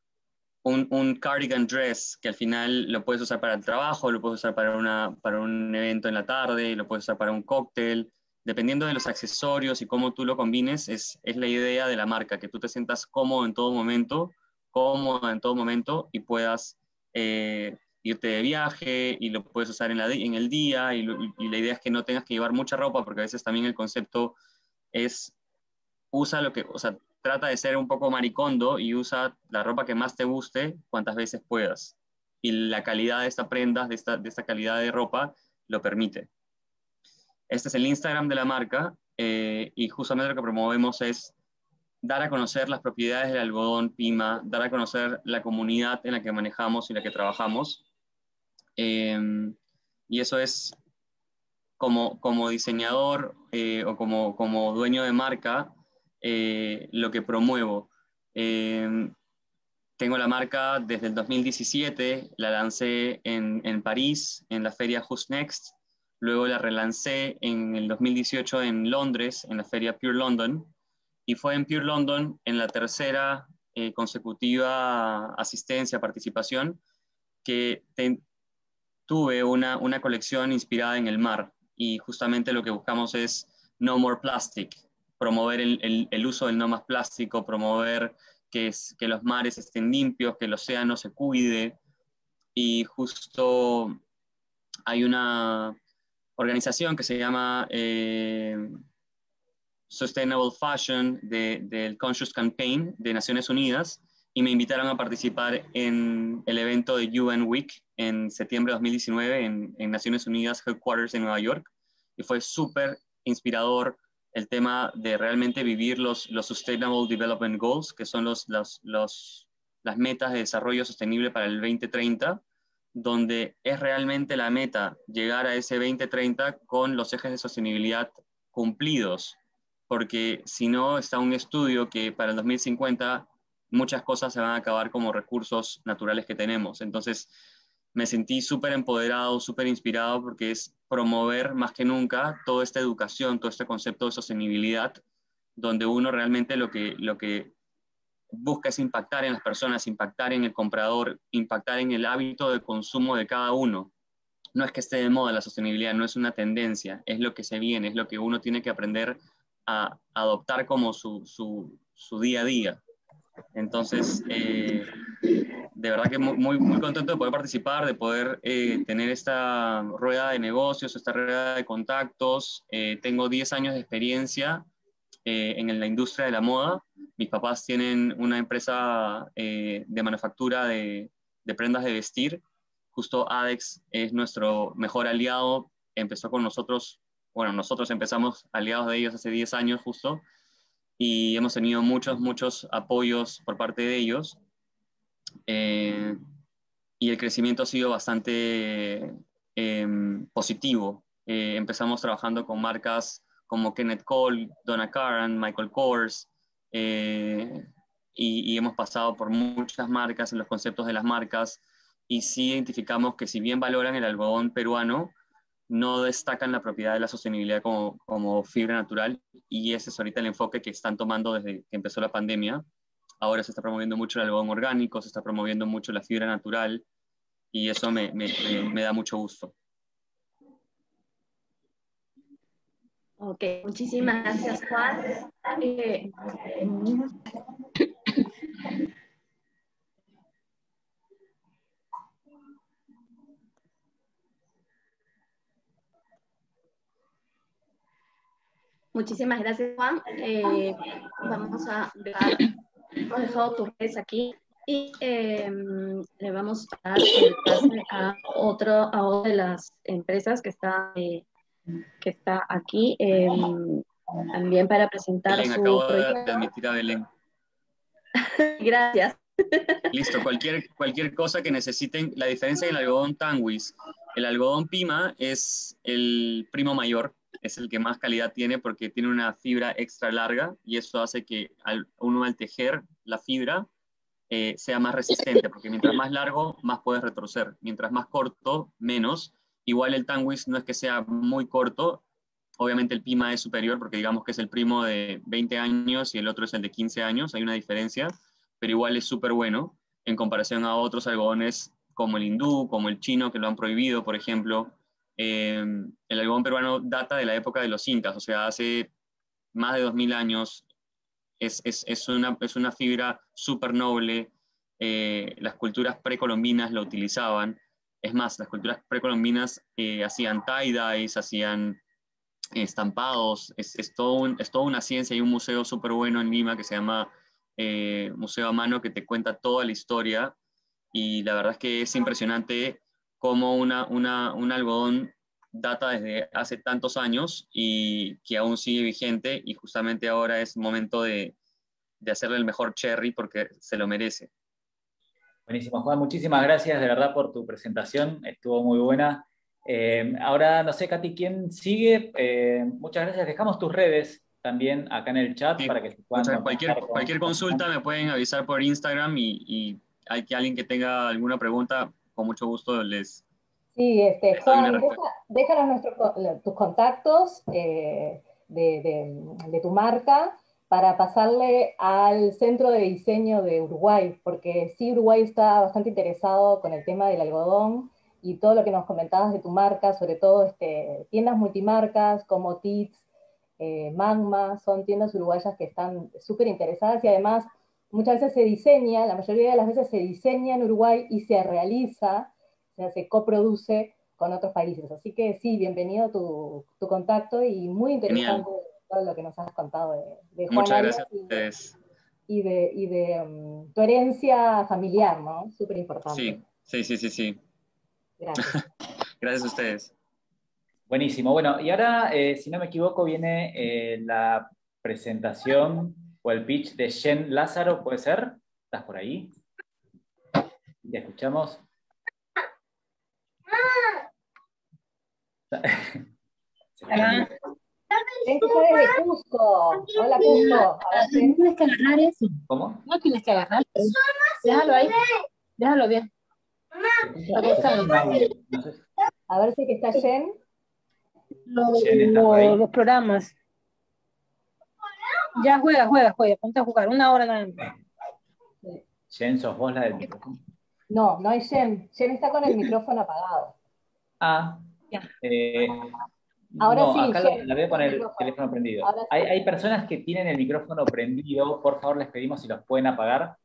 un cardigan dress que al final lo puedes usar para el trabajo, lo puedes usar para un evento en la tarde, lo puedes usar para un cóctel. Dependiendo de los accesorios y cómo tú lo combines, es la idea de la marca, que tú te sientas cómodo en todo momento, cómoda en todo momento, y puedas irte de viaje y lo puedes usar en el día, y la idea es que no tengas que llevar mucha ropa, porque a veces también el concepto es usa lo que, o sea, trata de ser un poco maricondo y usa la ropa que más te guste cuantas veces puedas. Y la calidad de esta prenda, de esta calidad de ropa, lo permite. Este es el Instagram de la marca, y justamente lo que promovemos es dar a conocer las propiedades del algodón Pima, dar a conocer la comunidad en la que manejamos y la que trabajamos. Y eso es como diseñador o como dueño de marca, lo que promuevo. Tengo la marca desde el 2017, la lancé en París, en la feria Who's Next, luego la relancé en el 2018 en Londres, en la feria Pure London, y fue en Pure London, en la tercera consecutiva asistencia, participación, que tuve una colección inspirada en el mar, y justamente lo que buscamos es No More Plastic, promover el uso del no más plástico, promover que los mares estén limpios, que el océano se cuide, y justo hay una organización que se llama Sustainable Fashion del Conscious Campaign de Naciones Unidas, y me invitaron a participar en el evento de UN Week en septiembre de 2019 en Naciones Unidas Headquarters en Nueva York, y fue súper inspirador el tema de realmente vivir los Sustainable Development Goals, que son las metas de desarrollo sostenible para el 2030, donde es realmente la meta llegar a ese 2030 con los ejes de sostenibilidad cumplidos, porque si no, está un estudio que para el 2050 muchas cosas se van a acabar como recursos naturales que tenemos. Entonces, me sentí súper empoderado, súper inspirado, porque es promover más que nunca toda esta educación, todo este concepto de sostenibilidad, donde uno realmente lo que busca es impactar en las personas, impactar en el comprador, impactar en el hábito de consumo de cada uno. No es que esté de moda la sostenibilidad, no es una tendencia, es lo que se viene, es lo que uno tiene que aprender a adoptar como su día a día. Entonces, de verdad que muy, muy contento de poder participar, de poder tener esta rueda de negocios, esta rueda de contactos. Tengo 10 años de experiencia en la industria de la moda. Mis papás tienen una empresa de manufactura de prendas de vestir. Justo ADEX es nuestro mejor aliado. Empezó con nosotros, bueno, nosotros empezamos aliados de ellos hace 10 años justo, y hemos tenido muchos apoyos por parte de ellos, y el crecimiento ha sido bastante positivo. Empezamos trabajando con marcas como Kenneth Cole, Donna Karan, Michael Kors, y hemos pasado por muchas marcas en los conceptos de las marcas, y sí identificamos que si bien valoran el algodón peruano, no destacan la propiedad de la sostenibilidad como fibra natural, y ese es ahorita el enfoque que están tomando desde que empezó la pandemia. Ahora se está promoviendo mucho el algodón orgánico, se está promoviendo mucho la fibra natural, y eso me da mucho gusto. Ok, muchísimas gracias, Juan. Muchísimas gracias, Juan. Vamos a dejar, hemos dejado tus redes aquí y le vamos a dar el pase a otra de las empresas que está aquí también para presentar Belén, su acabo de proyecto. admitir a Belén. Gracias. Listo, cualquier cosa que necesiten. La diferencia del algodón Tanguis, el algodón Pima es el primo mayor, es el que más calidad tiene porque tiene una fibra extra larga, y eso hace que uno al tejer la fibra sea más resistente, porque mientras más largo, más puedes retorcer. Mientras más corto, menos. Igual el Tanguis no es que sea muy corto, obviamente el Pima es superior porque digamos que es el primo de 20 años y el otro es el de 15 años, hay una diferencia, pero igual es súper bueno en comparación a otros algodones como el hindú, como el chino, que lo han prohibido, por ejemplo. El algodón peruano data de la época de los incas, o sea, hace más de 2000 años. Es una fibra súper noble. Las culturas precolombinas lo utilizaban. Es más, las culturas precolombinas hacían tie-dyes, hacían estampados. Es toda una ciencia. Hay un museo súper bueno en Lima que se llama Museo a Mano, que te cuenta toda la historia, y la verdad es que es impresionante cómo un algodón data desde hace tantos años y que aún sigue vigente, y justamente ahora es momento de hacerle el mejor cherry porque se lo merece. Buenísimo, Juan, muchísimas gracias de verdad por tu presentación, estuvo muy buena. Ahora, no sé, Katy, ¿quién sigue? Muchas gracias, dejamos tus redes también acá en el chat, Sí, para que se puedan contactar cualquier consulta me pueden avisar por Instagram, y hay que alguien que tenga alguna pregunta, con mucho gusto les Sí, doy una Juan, respuesta. déjanos tus contactos de tu marca para pasarle al Centro de Diseño de Uruguay, porque sí, Uruguay está bastante interesado con el tema del algodón y todo lo que nos comentabas de tu marca, sobre todo tiendas multimarcas como TITS, Magma, son tiendas uruguayas que están súper interesadas, y además muchas veces se diseña, la mayoría de las veces se diseña en Uruguay y se realiza, o sea, se coproduce con otros países. Así que sí, bienvenido tu contacto, y muy interesante Genial. todo lo que nos has contado de Juan Muchas Arias gracias a ustedes. y de tu herencia familiar, ¿no? Súper importante. Sí. Gracias. Gracias a ustedes. Buenísimo. Bueno, y ahora, si no me equivoco, viene la presentación o el pitch de Jen Lázaro, ¿puede ser? ¿Estás por ahí? ¿Te escuchamos? Ven, que está desde Cusco. Hola, Cusco. A ver, No tienes que agarrar eso. ¿Cómo? No tienes que agarrar. Déjalo ahí. Déjalo bien. a ver si que está Jen. Los programas. Ya juega. Ponte a jugar. Una hora nada más. Jen, ¿sos vos la del micrófono? No, no hay Jen. Jen está con el micrófono apagado. Ah. Ahora no, sí, acá Jen, la veo con el teléfono prendido. Ahora sí. Hay personas que tienen el micrófono prendido, por favor les pedimos si los pueden apagar,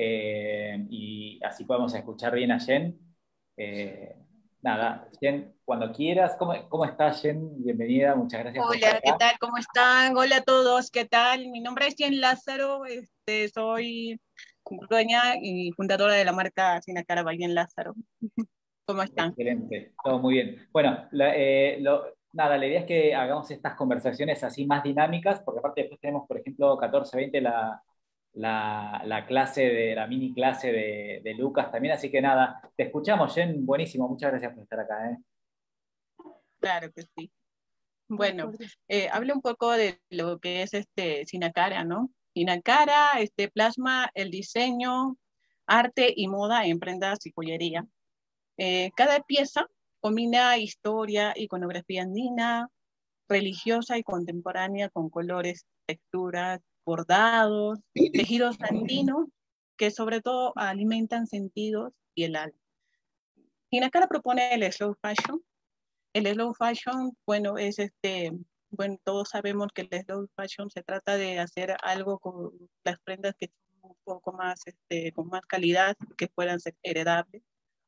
y así podemos escuchar bien a Jen. Nada, Jen, cuando quieras. ¿Cómo estás, Jen? Bienvenida, muchas gracias por estar Hola, acá. ¿qué tal? ¿Cómo están? Hola a todos, ¿qué tal? Mi nombre es Jen Lázaro, soy dueña y fundadora de la marca Sinacara by Jen Lázaro. ¿Cómo están? Excelente, todo muy bien. Bueno, nada, la idea es que hagamos estas conversaciones así más dinámicas, porque aparte después tenemos, por ejemplo, 14:20 la clase la mini clase de Lucas también, así que nada, te escuchamos, Jen, buenísimo, muchas gracias por estar acá. Claro que sí. Bueno, hablo un poco de lo que es Sinacara, ¿no? Sinacara plasma el diseño, arte y moda en prendas y joyería. Cada pieza Combina historia, iconografía andina, religiosa y contemporánea con colores, texturas, bordados, tejidos andinos que sobre todo alimentan sentidos y el alma. Sinacara propone el slow fashion. El slow fashion, bueno, bueno, todos sabemos que el slow fashion se trata de hacer algo con las prendas que son un poco más, con más calidad, que puedan ser heredables.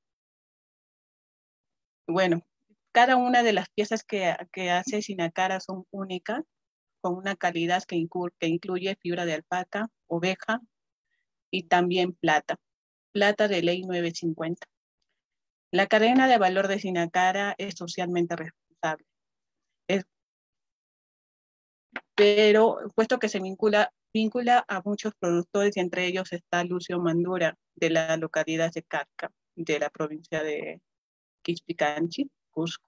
Bueno, cada una de las piezas que hace Sinacara son únicas, con una calidad que incluye fibra de alpaca, oveja y también plata de ley 950. La cadena de valor de Sinacara es socialmente responsable, pero puesto que se vincula a muchos productores y entre ellos está Lucio Mandura de la localidad de Carca, de la provincia de Quispicanchi, Cusco.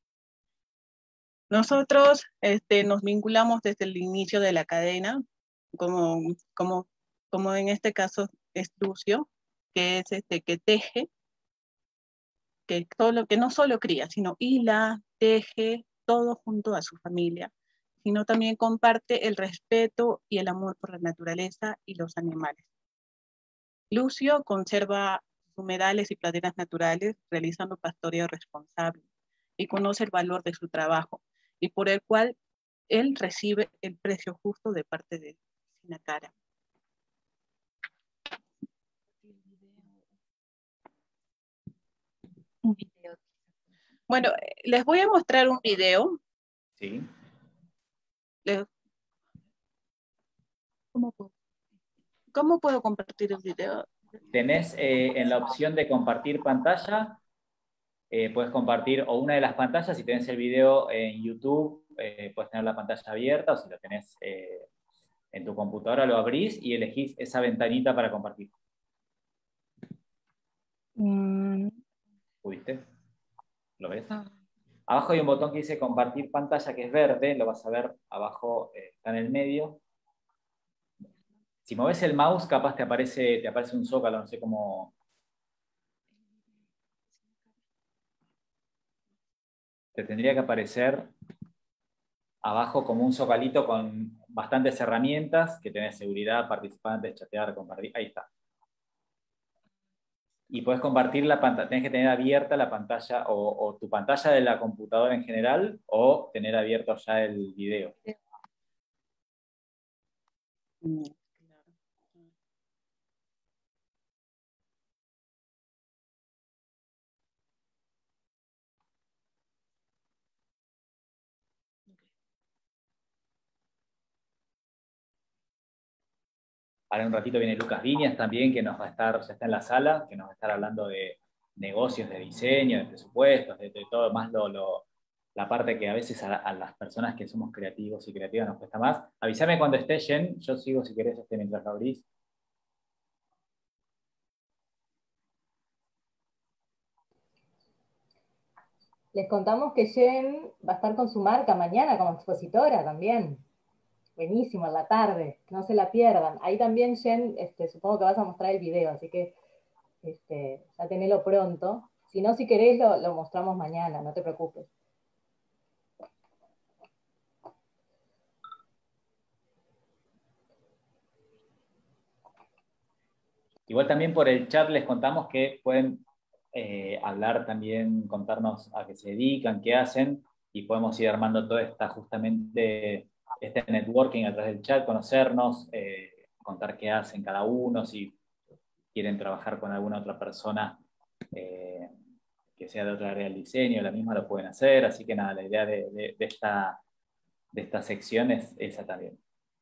Nosotros nos vinculamos desde el inicio de la cadena, como en este caso es Lucio, que es que teje, que no solo cría, sino hila, teje, todo junto a su familia, sino también comparte el respeto y el amor por la naturaleza y los animales. Lucio conserva humedales y praderas naturales, realizando pastoreo responsable, y conoce el valor de su trabajo, y por el cual él recibe el precio justo de parte de Sinacara. Bueno, les voy a mostrar un video. Sí. ¿Cómo puedo compartir el video? Tenés en la opción de compartir pantalla, puedes compartir o una de las pantallas, si tenés el video en YouTube, puedes tener la pantalla abierta, o si lo tenés en tu computadora, lo abrís y elegís esa ventanita para compartir. ¿Pudiste? ¿Lo ves? Abajo hay un botón que dice compartir pantalla, que es verde, lo vas a ver abajo, está en el medio. Si moves el mouse, capaz te aparece un zócalo, no sé cómo. Te tendría que aparecer abajo como un zocalito con bastantes herramientas, que tenés seguridad, participantes, chatear, compartir. Ahí está. Y puedes compartir la pantalla, tenés que tener abierta la pantalla o tu pantalla de la computadora en general o tener abierto ya el video. Ahora en un ratito viene Lucas Viñas también, que nos va a estar, ya está en la sala, que nos va a estar hablando de negocios, de diseño, de presupuestos, de todo más la parte que a veces a las personas que somos creativos y creativas nos cuesta más. Avísame cuando esté, Jen, yo sigo si querés mientras lo abrís. Les contamos que Jen va a estar con su marca mañana como expositora también. Buenísimo, en la tarde, no se la pierdan. Ahí también, Jen, supongo que vas a mostrar el video, así que ya tenelo pronto. Si no, si querés, lo mostramos mañana, no te preocupes. Igual también por el chat les contamos que pueden hablar también, contarnos a qué se dedican, qué hacen, y podemos ir armando todo justamente este networking a través del chat, conocernos, contar qué hacen cada uno, si quieren trabajar con alguna otra persona que sea de otra área del diseño, la misma lo pueden hacer, así que nada, la idea de esta sección es esa también.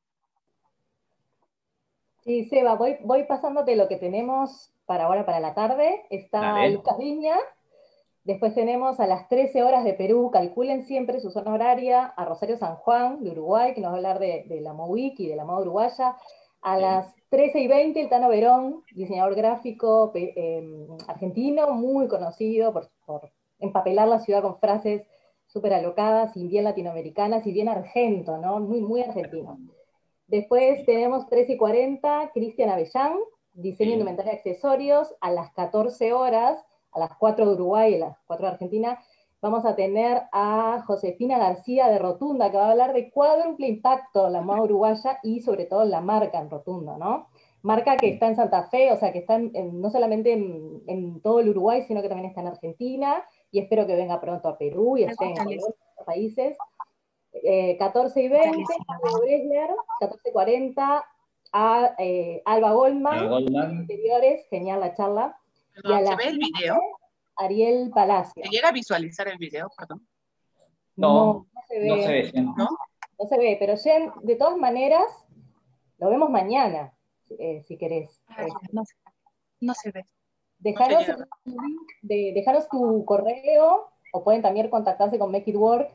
Sí, Seba, voy pasándote lo que tenemos para ahora, para la tarde. Está Dale. Lucas Viña, después tenemos a las 13 horas de Perú, calculen siempre su zona horaria, a Rosario San Juan, de Uruguay, que nos va a hablar de la MOWIC y de la moda uruguaya. A las 13:20, el Tano Verón, diseñador gráfico argentino, muy conocido por empapelar la ciudad con frases súper alocadas y bien latinoamericanas y bien argento, ¿no? Muy, muy argentino. Después tenemos 13:40, Cristian Avellán, diseño, indumentaria y accesorios. A las 14 horas, a las 4 de Uruguay, a las 4 de Argentina, vamos a tener a Josefina García de Rotunda, que va a hablar de cuádruple impacto, la moda uruguaya, y sobre todo la marca en Rotunda, ¿no? Marca que está en Santa Fe, o sea, que está no solamente en todo el Uruguay, sino que también está en Argentina, y espero que venga pronto a Perú y esté en otros países. 14 y 20, Mario Bresler, 14:40, a Alba Goldman, Interiores, genial la charla. Perdón, y a ¿se las ve el 15, video? Ariel Palacio. ¿Se llega a visualizar el video? Perdón. No se ve. No se ve. ¿No? No se ve, pero Jen, de todas maneras, lo vemos mañana, si querés. No se ve. Dejaros llega. el link, dejaros tu correo, o pueden también contactarse con Make It Work,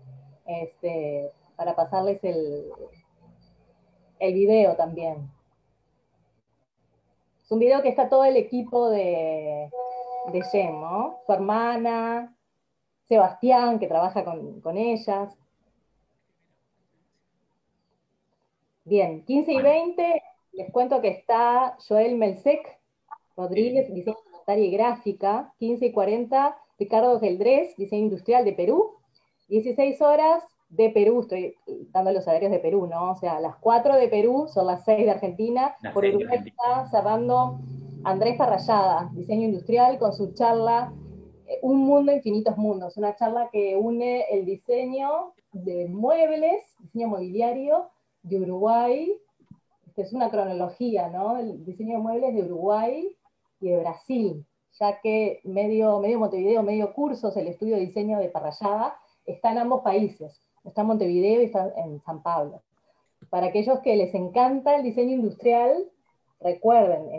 para pasarles el video también. Es un video que está todo el equipo de Jen, ¿no? Su hermana, Sebastián, que trabaja con ellas. Bien, 15 y 20, les cuento que está Joel Melsek Rodríguez, diseño indumentaria y gráfica. 15 y 40, Ricardo Geldrés, diseño industrial de Perú. 16 horas de Perú, estoy dando los horarios de Perú, ¿no? O sea, las 4 de Perú son las 6 de Argentina. Por Uruguay está cerrando Andrés Parrallada, diseño industrial, con su charla Un mundo, infinitos mundos. Una charla que une el diseño de muebles, diseño mobiliario de Uruguay. Es una cronología, ¿no? El diseño de muebles de Uruguay y de Brasil, ya que medio Montevideo, medio Cursos, el estudio de diseño de Parrallada, está en ambos países. Está en Montevideo y está en San Pablo. Para aquellos que les encanta el diseño industrial, recuerden,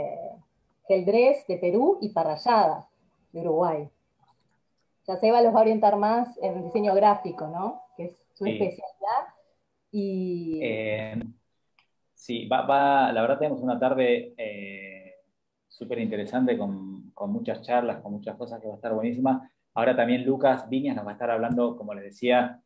Geldrés de Perú y Parrallada de Uruguay. Ya Seba los va a orientar más en diseño gráfico, ¿no? Que es su especialidad. Y... sí, la verdad tenemos una tarde súper interesante con muchas charlas, con muchas cosas que va a estar buenísima. Ahora también Lucas Viñas nos va a estar hablando, como les decía,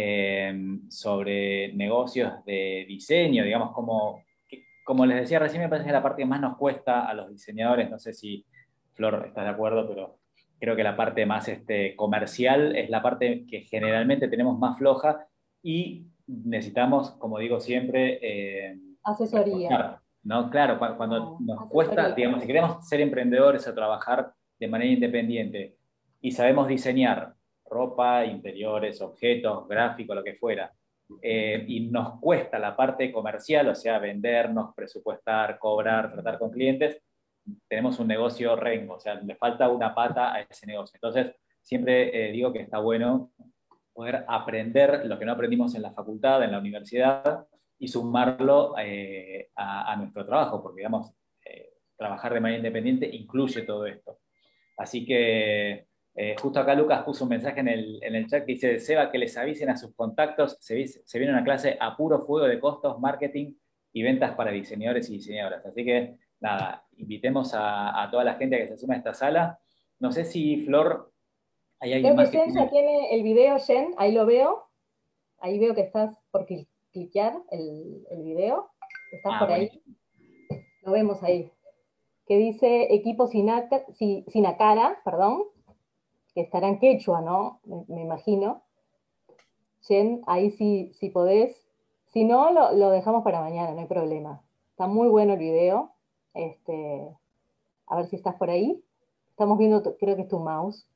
sobre negocios de diseño, digamos, como les decía recién, me parece que la parte que más nos cuesta a los diseñadores, no sé si Flor estás de acuerdo, pero creo que la parte más comercial es la parte que generalmente tenemos más floja y necesitamos, como digo siempre, asesoría. ¿no? Claro, cuando nos cuesta, digamos, si queremos ser emprendedores o trabajar de manera independiente y sabemos diseñar ropa, interiores, objetos, gráficos, lo que fuera, y nos cuesta la parte comercial, o sea, vendernos, presupuestar, cobrar, tratar con clientes, tenemos un negocio rengo, o sea, le falta una pata a ese negocio. Entonces, siempre digo que está bueno poder aprender lo que no aprendimos en la facultad, en la universidad, y sumarlo a nuestro trabajo, porque, digamos, trabajar de manera independiente incluye todo esto. Así que justo acá Lucas puso un mensaje en el chat que dice: Seba, que les avisen a sus contactos, se viene una clase a puro fuego de costos, marketing y ventas para diseñadores y diseñadoras. Así que, nada, invitemos a toda la gente a que se sume a esta sala. No sé si, Flor, hay alguien Creo más que que Jen ya tiene el video, Jen, ahí lo veo. Ahí veo que estás por cliquear el video. Estás por ahí. Bueno. Lo vemos ahí. Que dice equipo Sinacara, perdón, que estará en quechua, ¿no? Me imagino. Jen, ahí si podés. Si no, lo dejamos para mañana, no hay problema. Está muy bueno el video. A ver si estás por ahí. Estamos viendo, creo que es tu mouse.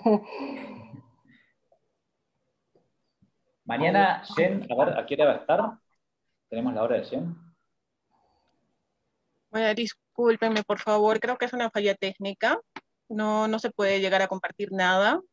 Mañana, Jen, a ver, ¿a qué hora va a estar? ¿Tenemos la hora de Jen? Bueno, discúlpenme, por favor, creo que es una falla técnica. No se puede llegar a compartir nada.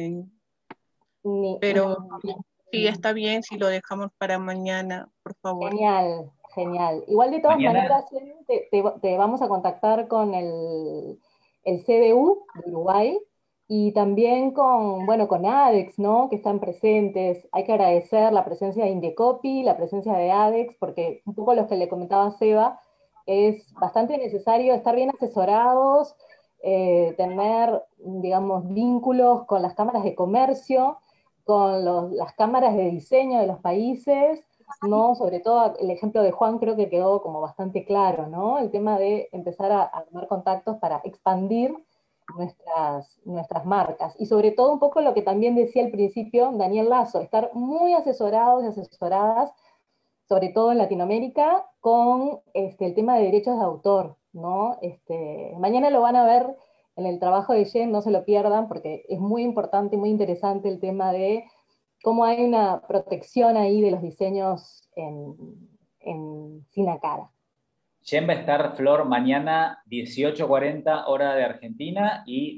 Pero sí, está bien si lo dejamos para mañana, por favor. Genial, genial. Igual de todas maneras, te vamos a contactar con el CDU de Uruguay y también con ADEX, ¿no? Que están presentes. Hay que agradecer la presencia de Indecopy, la presencia de ADEX, porque un poco lo que le comentaba a Seba, es bastante necesario estar bien asesorados, tener, digamos, vínculos con las cámaras de comercio, con las cámaras de diseño de los países, ¿no? Sobre todo el ejemplo de Juan creo que quedó como bastante claro, ¿no? El tema de empezar a armar contactos para expandir nuestras marcas. Y sobre todo un poco lo que también decía al principio Daniel Lazo, estar muy asesorados y asesoradas, sobre todo en Latinoamérica, con el tema de derechos de autor, ¿no? Mañana lo van a ver en el trabajo de Jen, no se lo pierdan, porque es muy importante y muy interesante el tema de cómo hay una protección ahí de los diseños en Sinacara. Jen va a estar, Flor, mañana 18:40 hora de Argentina y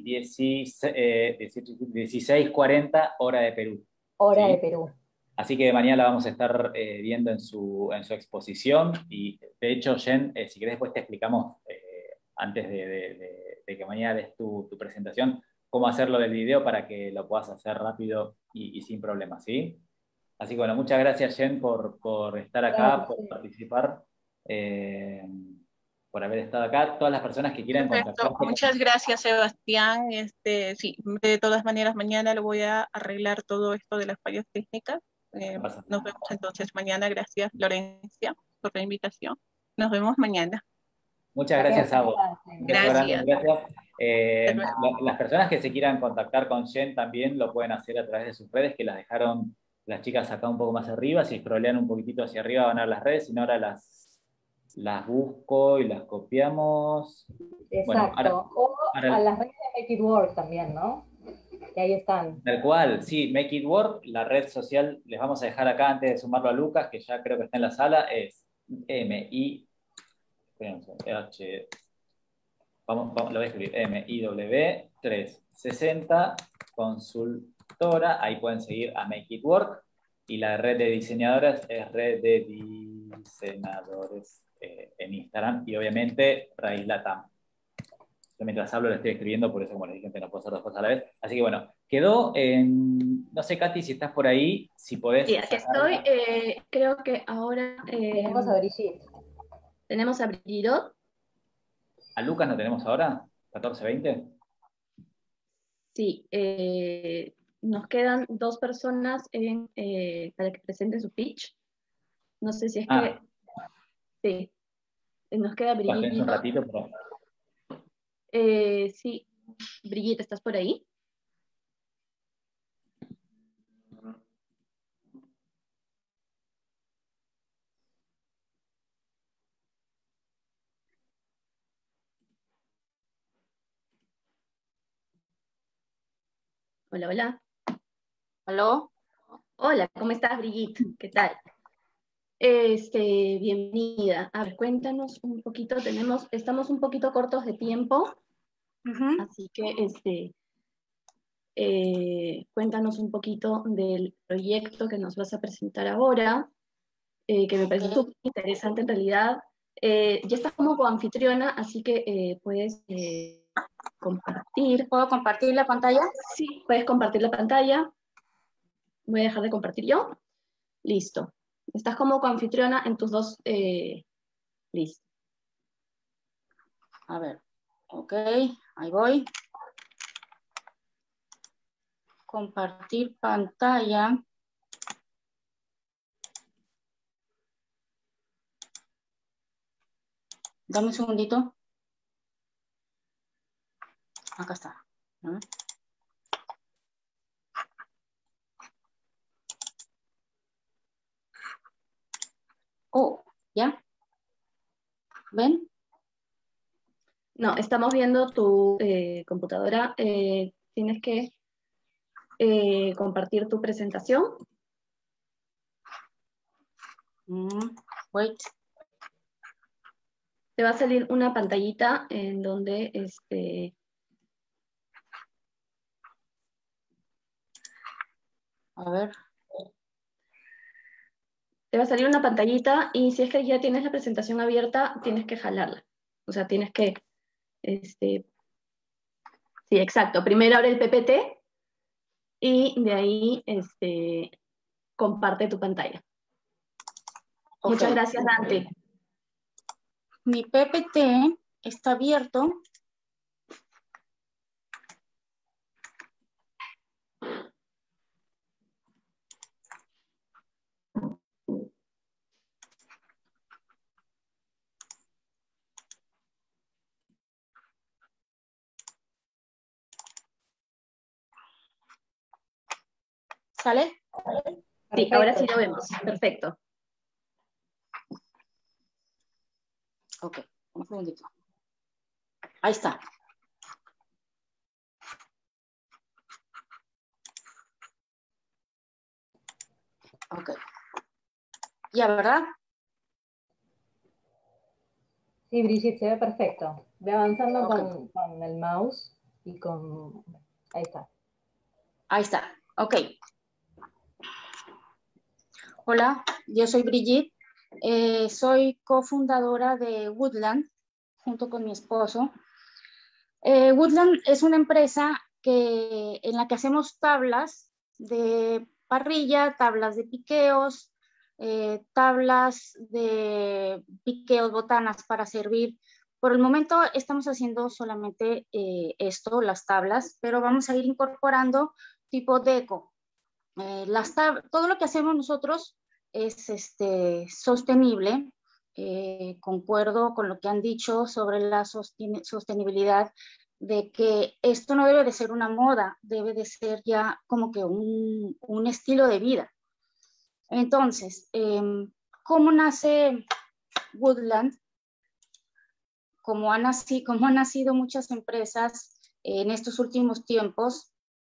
16:40 hora de Perú. Hora ¿sí? de Perú. Así que mañana la vamos a estar viendo en su exposición. Y de hecho, Jen, si querés después te explicamos, antes de que mañana des tu presentación, cómo hacerlo del video para que lo puedas hacer rápido y sin problemas, ¿sí? Así que bueno, muchas gracias, Jen, por estar acá, por participar, por haber estado acá. Todas las personas que quieran Perfecto. contactarte. Muchas gracias, Sebastián. Sí, de todas maneras, mañana lo voy a arreglar todo esto de las fallas técnicas. Nos vemos entonces mañana. Gracias, Florencia, por la invitación. Nos vemos mañana. Muchas gracias a vos. Gracias. Las personas que se quieran contactar con Jen también lo pueden hacer a través de sus redes, que las dejaron las chicas acá un poco más arriba. Si scrollean un poquitito hacia arriba van a ver las redes, si no ahora las busco y las copiamos. Exacto. Bueno, o a las redes de Make It Work también, ¿no? Que ahí están. Tal cual, sí, Make It Work, la red social, les vamos a dejar acá antes de sumarlo a Lucas, que ya creo que está en la sala, es lo voy a escribir, MIW360 consultora, ahí pueden seguir a Make It Work, y la red de diseñadoras es red de diseñadores en Instagram, y obviamente Raíz Latam. Yo mientras hablo lo estoy escribiendo, por eso como les dije que no puedo hacer dos cosas a la vez. Así que bueno, quedó en, no sé, Katy, si estás por ahí, si podés. Sí, aquí estoy. Creo que ahora Tenemos a Brigitte. Tenemos a Brigitte. ¿A Lucas no tenemos ahora? ¿14:20? Sí, nos quedan 2 personas para que presenten su pitch. No sé si es que... Sí, nos queda Brigitte. ¿Tenés un ratito? Pero... sí, Brigitte, ¿estás por ahí? Hola, hola. ¿Aló? Hola, ¿cómo estás, Brigitte? ¿Qué tal? Bienvenida. A ver, cuéntanos un poquito, estamos un poquito cortos de tiempo, así que cuéntanos un poquito del proyecto que nos vas a presentar ahora, que me parece súper interesante en realidad. Ya estás como coanfitriona, así que puedes compartir. ¿Puedo compartir la pantalla? Sí, puedes compartir la pantalla. Voy a dejar de compartir yo. Listo. Estás como coanfitriona en tus dos... listo. A ver, ok, ahí voy. Compartir pantalla. Dame un segundito. Acá está. Oh, ¿ya? ¿Ven? No, estamos viendo tu computadora. Tienes que compartir tu presentación. Wait. Te va a salir una pantallita en donde A ver. Te va a salir una pantallita y si es que ya tienes la presentación abierta, tienes que jalarla. O sea, tienes que... sí, exacto. Primero abre el PPT y de ahí comparte tu pantalla. Okay. Muchas gracias, Dante. Mi PPT está abierto. ¿Sale? Sí, ahora sí lo vemos. Perfecto. Ok, un segundito. Ahí está. Ok. Ya, ¿verdad? Sí, Brigitte, se ve perfecto. Ve avanzando Ok. con el mouse y con... Ahí está. Ahí está. Ok. Hola, yo soy Brigitte. Soy cofundadora de Woodland junto con mi esposo. Woodland es una empresa en la que hacemos tablas de parrilla, tablas de piqueos, tablas de piqueos, botanas para servir. Por el momento estamos haciendo solamente esto, las tablas, pero vamos a ir incorporando tipo deco. Todo lo que hacemos nosotros es sostenible. Concuerdo con lo que han dicho sobre la sostenibilidad, de que esto no debe de ser una moda, debe de ser ya como que un estilo de vida. Entonces, ¿cómo nace Woodland? Como han nacido muchas empresas en estos últimos tiempos,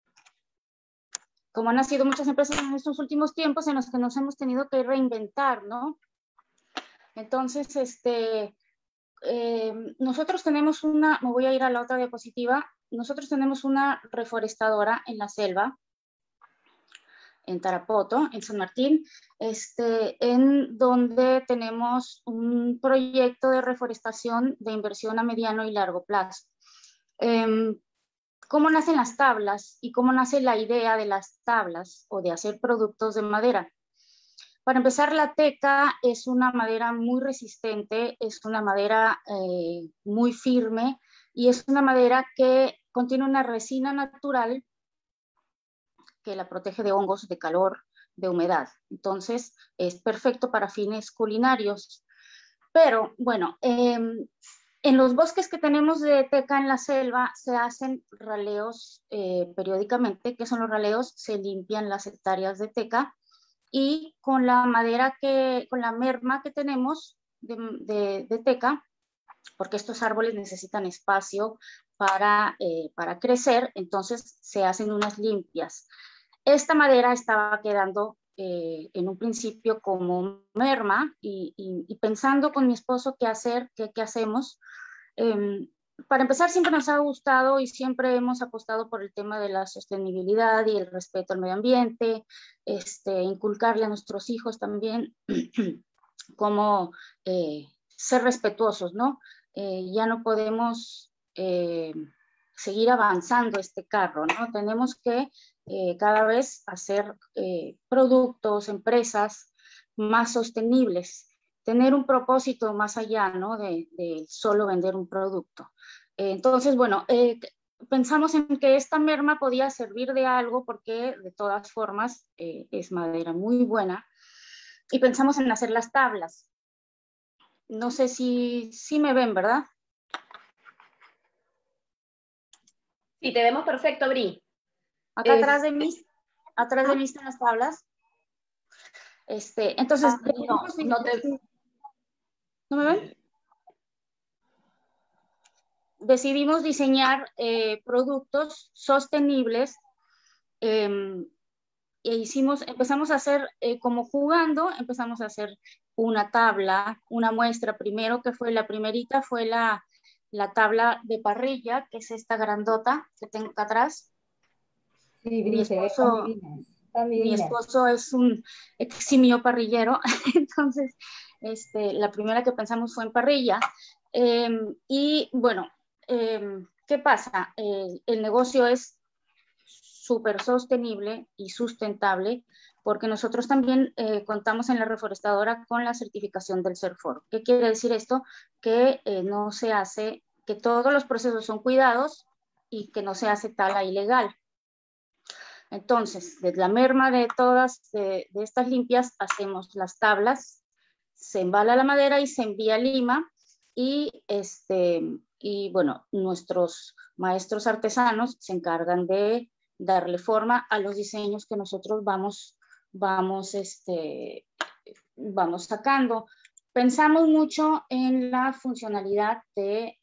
en los que nos hemos tenido que reinventar, ¿no? Entonces, nosotros tenemos me voy a ir a la otra diapositiva, nosotros tenemos una reforestadora en la selva, en Tarapoto, en San Martín, en donde tenemos un proyecto de reforestación de inversión a mediano y largo plazo. ¿Cómo nacen las tablas y cómo nace la idea de las tablas o de hacer productos de madera? Para empezar, la teca es una madera muy resistente, es una madera muy firme y es una madera que contiene una resina natural que la protege de hongos, de calor, de humedad. Entonces, es perfecto para fines culinarios. Pero, bueno, en los bosques que tenemos de teca en la selva se hacen raleos periódicamente. ¿Qué son los raleos? Se limpian las hectáreas de teca y con la con la merma que tenemos de teca, porque estos árboles necesitan espacio para crecer, entonces se hacen unas limpias. Esta madera estaba quedando en un principio como merma y pensando con mi esposo qué hacer, qué hacemos. Para empezar, siempre nos ha gustado y siempre hemos apostado por el tema de la sostenibilidad y el respeto al medio ambiente, inculcarle a nuestros hijos también cómo ser respetuosos, ¿no? Ya no podemos seguir avanzando este carro, ¿no? Tenemos que cada vez hacer productos, empresas más sostenibles, tener un propósito más allá, ¿no? de solo vender un producto. Entonces, bueno, pensamos en que esta merma podía servir de algo porque de todas formas es madera muy buena y pensamos en hacer las tablas. No sé si me ven, ¿verdad? Sí, te vemos perfecto, Bri. Acá atrás de mí están las tablas. Entonces, ¿no me ven? Decidimos diseñar productos sostenibles empezamos a hacer como jugando, empezamos a hacer una tabla, una muestra primero, que fue la primerita, fue la tabla de parrilla, que es esta grandota que tengo acá atrás. Sí, mi esposo es un eximio parrillero, entonces la primera que pensamos fue en parrilla. Y bueno, ¿qué pasa? El negocio es súper sostenible y sustentable, porque nosotros también contamos en la reforestadora con la certificación del CERFOR. ¿Qué quiere decir esto? Que no se hace, que todos los procesos son cuidados y que no se hace tala ilegal. Entonces, desde la merma de todas de estas limpias, hacemos las tablas, se embala la madera y se envía a Lima y bueno, nuestros maestros artesanos se encargan de darle forma a los diseños que nosotros vamos sacando. Pensamos mucho en la funcionalidad de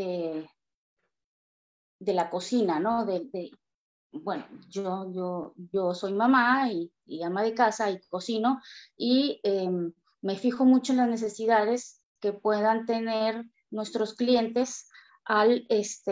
la cocina, ¿no? Bueno, yo soy mamá y ama de casa y cocino, y me fijo mucho en las necesidades que puedan tener nuestros clientes al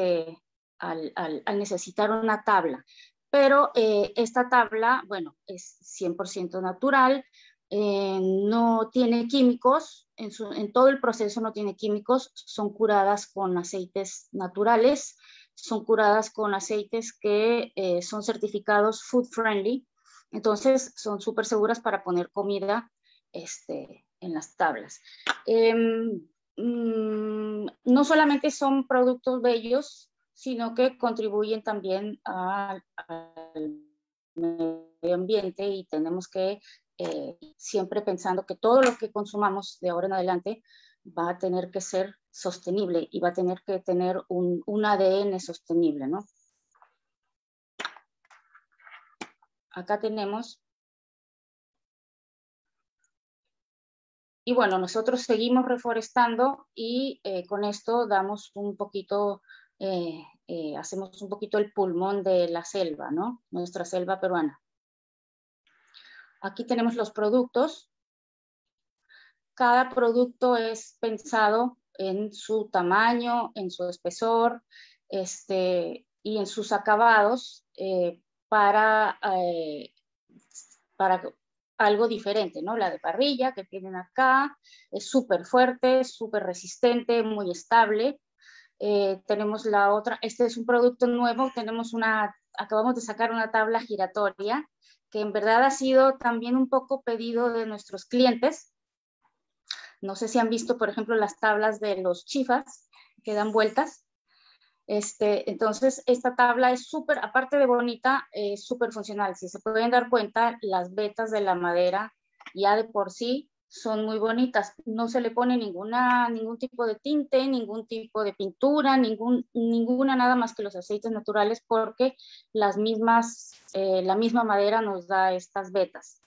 necesitar una tabla. Pero esta tabla, bueno, es 100% natural, no tiene químicos, en todo el proceso no tiene químicos, son curadas con aceites naturales, son curadas con aceites que son certificados food friendly, entonces son súper seguras para poner comida en las tablas. No solamente son productos bellos, sino que contribuyen también al medio ambiente, y tenemos que siempre pensando que todo lo que consumamos de ahora en adelante va a tener que ser sostenible y va a tener que tener un ADN sostenible, ¿no? Acá tenemos. Y bueno, nosotros seguimos reforestando y con esto damos un poquito, hacemos un poquito el pulmón de la selva, ¿no? Nuestra selva peruana. Aquí tenemos los productos. Cada producto es pensado en su tamaño, en su espesor, y en sus acabados para algo diferente, ¿no? La de parrilla que tienen acá es súper fuerte, súper resistente, muy estable. Tenemos la otra, este es un producto nuevo, acabamos de sacar una tabla giratoria que en verdad ha sido también un poco pedido de nuestros clientes. No sé si han visto, por ejemplo, las tablas de los chifas que dan vueltas. Entonces, esta tabla es súper, aparte de bonita, súper funcional. Si se pueden dar cuenta, las vetas de la madera ya de por sí son muy bonitas. No se le pone ningún tipo de tinte, ningún tipo de pintura, ninguna nada más que los aceites naturales, porque la misma madera nos da estas vetas.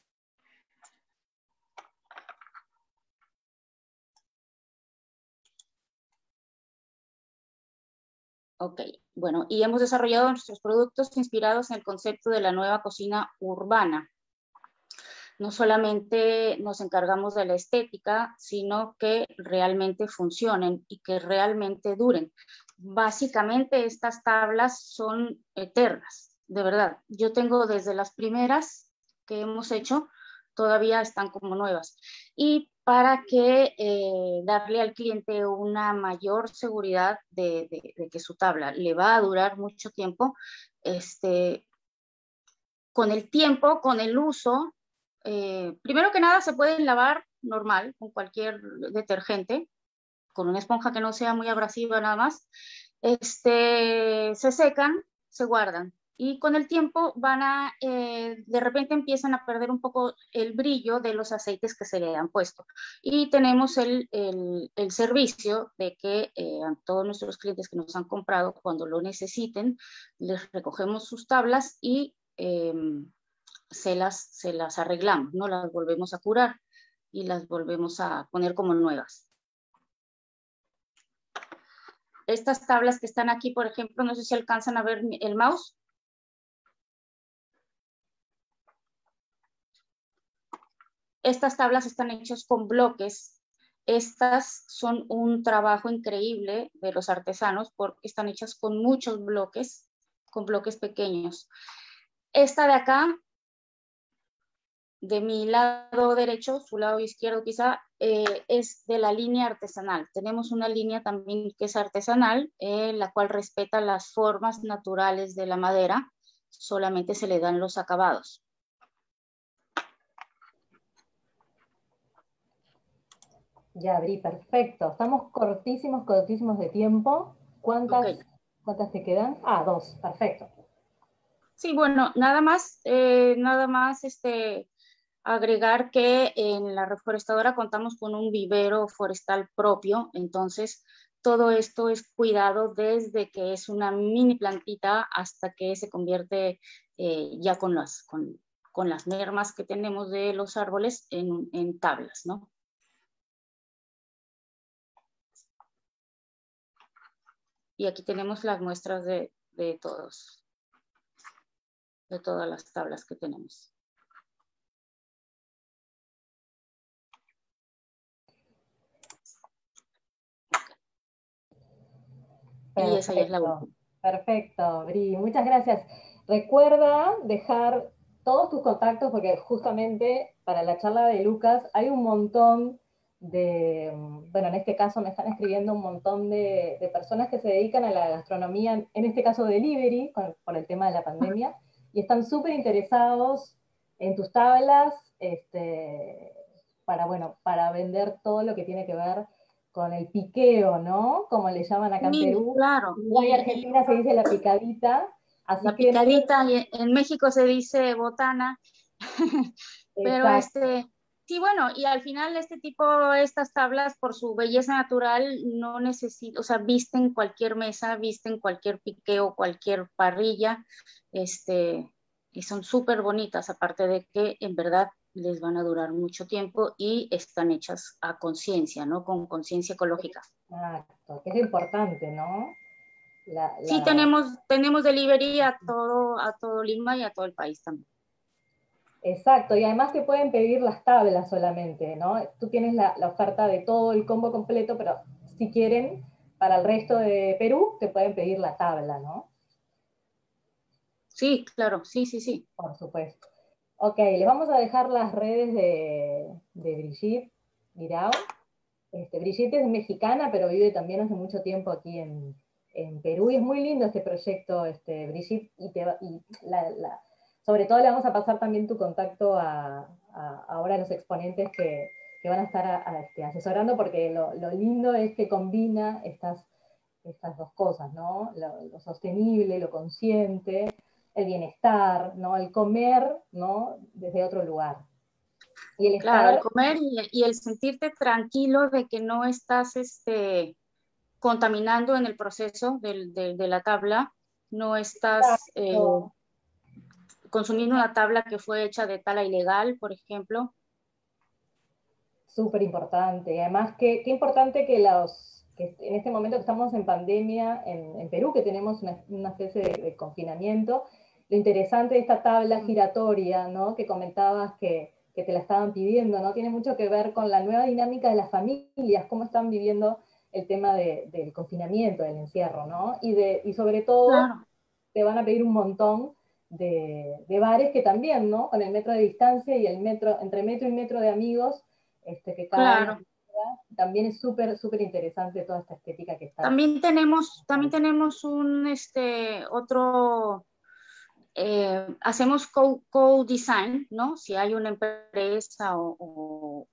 Ok, bueno, y hemos desarrollado nuestros productos inspirados en el concepto de la nueva cocina urbana. No solamente nos encargamos de la estética, sino que realmente funcionen y que realmente duren. Básicamente estas tablas son eternas, de verdad. Yo tengo desde las primeras que hemos hecho, todavía están como nuevas. Y para que darle al cliente una mayor seguridad de que su tabla le va a durar mucho tiempo, con el tiempo, con el uso, primero que nada se pueden lavar normal con cualquier detergente, con una esponja que no sea muy abrasiva nada más, se secan, se guardan. Y con el tiempo de repente empiezan a perder un poco el brillo de los aceites que se le han puesto. Y tenemos el servicio de que a todos nuestros clientes que nos han comprado, cuando lo necesiten, les recogemos sus tablas y se las arreglamos, ¿no? Las volvemos a curar y las volvemos a poner como nuevas. Estas tablas que están aquí, por ejemplo, no sé si alcanzan a ver el mouse. Estas tablas están hechas con bloques. Estas son un trabajo increíble de los artesanos porque están hechas con muchos bloques, con bloques pequeños. Esta de acá, de mi lado derecho, su lado izquierdo quizá, es de la línea artesanal. Tenemos una línea también que es artesanal, la cual respeta las formas naturales de la madera, solamente se le dan los acabados. Ya, Bri, perfecto. Estamos cortísimos de tiempo. ¿Cuántas te quedan? Ah, 2, perfecto. Sí, bueno, nada más agregar que en la reforestadora contamos con un vivero forestal propio, entonces todo esto es cuidado desde que es una mini plantita hasta que se convierte ya con las mermas que tenemos de los árboles en tablas, ¿no? Y aquí tenemos las muestras de todas las tablas que tenemos. Perfecto, y esa ya es la última. Perfecto, Bri, muchas gracias. Recuerda dejar todos tus contactos porque justamente para la charla de Lucas hay un montón de, bueno, en este caso me están escribiendo un montón de personas que se dedican a la gastronomía, en este caso delivery, por el tema de la pandemia, y están súper interesados en tus tablas, para vender todo lo que tiene que ver con el piqueo, ¿no? Como le llaman acá en Sí, Perú. claro. En Argentina se dice la picadita. Así la que picadita, y en México se dice botana. Pero sí, bueno, y al final estas tablas por su belleza natural no necesitan, o sea, visten cualquier mesa, visten cualquier piqueo, cualquier parrilla, y son súper bonitas, aparte de que en verdad les van a durar mucho tiempo y están hechas a conciencia, ¿no? Con conciencia ecológica. Exacto, que es importante, ¿no? Sí, tenemos delivery a todo Lima y a todo el país también. Exacto, y además te pueden pedir las tablas solamente, ¿no? Tú tienes la oferta de todo el combo completo, pero si quieren, para el resto de Perú, te pueden pedir la tabla, ¿no? Sí, claro, sí. Por supuesto. Ok, les vamos a dejar las redes de Brigitte Guirao. Brigitte es mexicana, pero vive también hace mucho tiempo aquí en Perú, y es muy lindo este proyecto, Brigitte, sobre todo le vamos a pasar también tu contacto ahora a los exponentes que van a estar asesorando, porque lo lindo es que combina estas dos cosas, ¿no? Lo sostenible, lo consciente, el bienestar, ¿no? El comer, ¿no? Desde otro lugar. Y el claro, estar... el comer y el sentirte tranquilo de que no estás contaminando en el proceso de la tabla, no estás consumiendo una tabla que fue hecha de tala ilegal, por ejemplo. Súper importante. Y además, qué importante que en este momento que estamos en pandemia en Perú, que tenemos una especie de confinamiento, lo interesante de esta tabla giratoria, ¿no? Que comentabas que te la estaban pidiendo, ¿no? Tiene mucho que ver con la nueva dinámica de las familias, cómo están viviendo el tema del confinamiento, del encierro, ¿no? Y sobre todo, claro, te van a pedir un montón de bares que también, ¿no? Con el metro de distancia y entre metro y metro de amigos, que cada uno también es súper interesante toda esta estética que está. También tenemos un otro, hacemos co-design, ¿no? Si hay una empresa o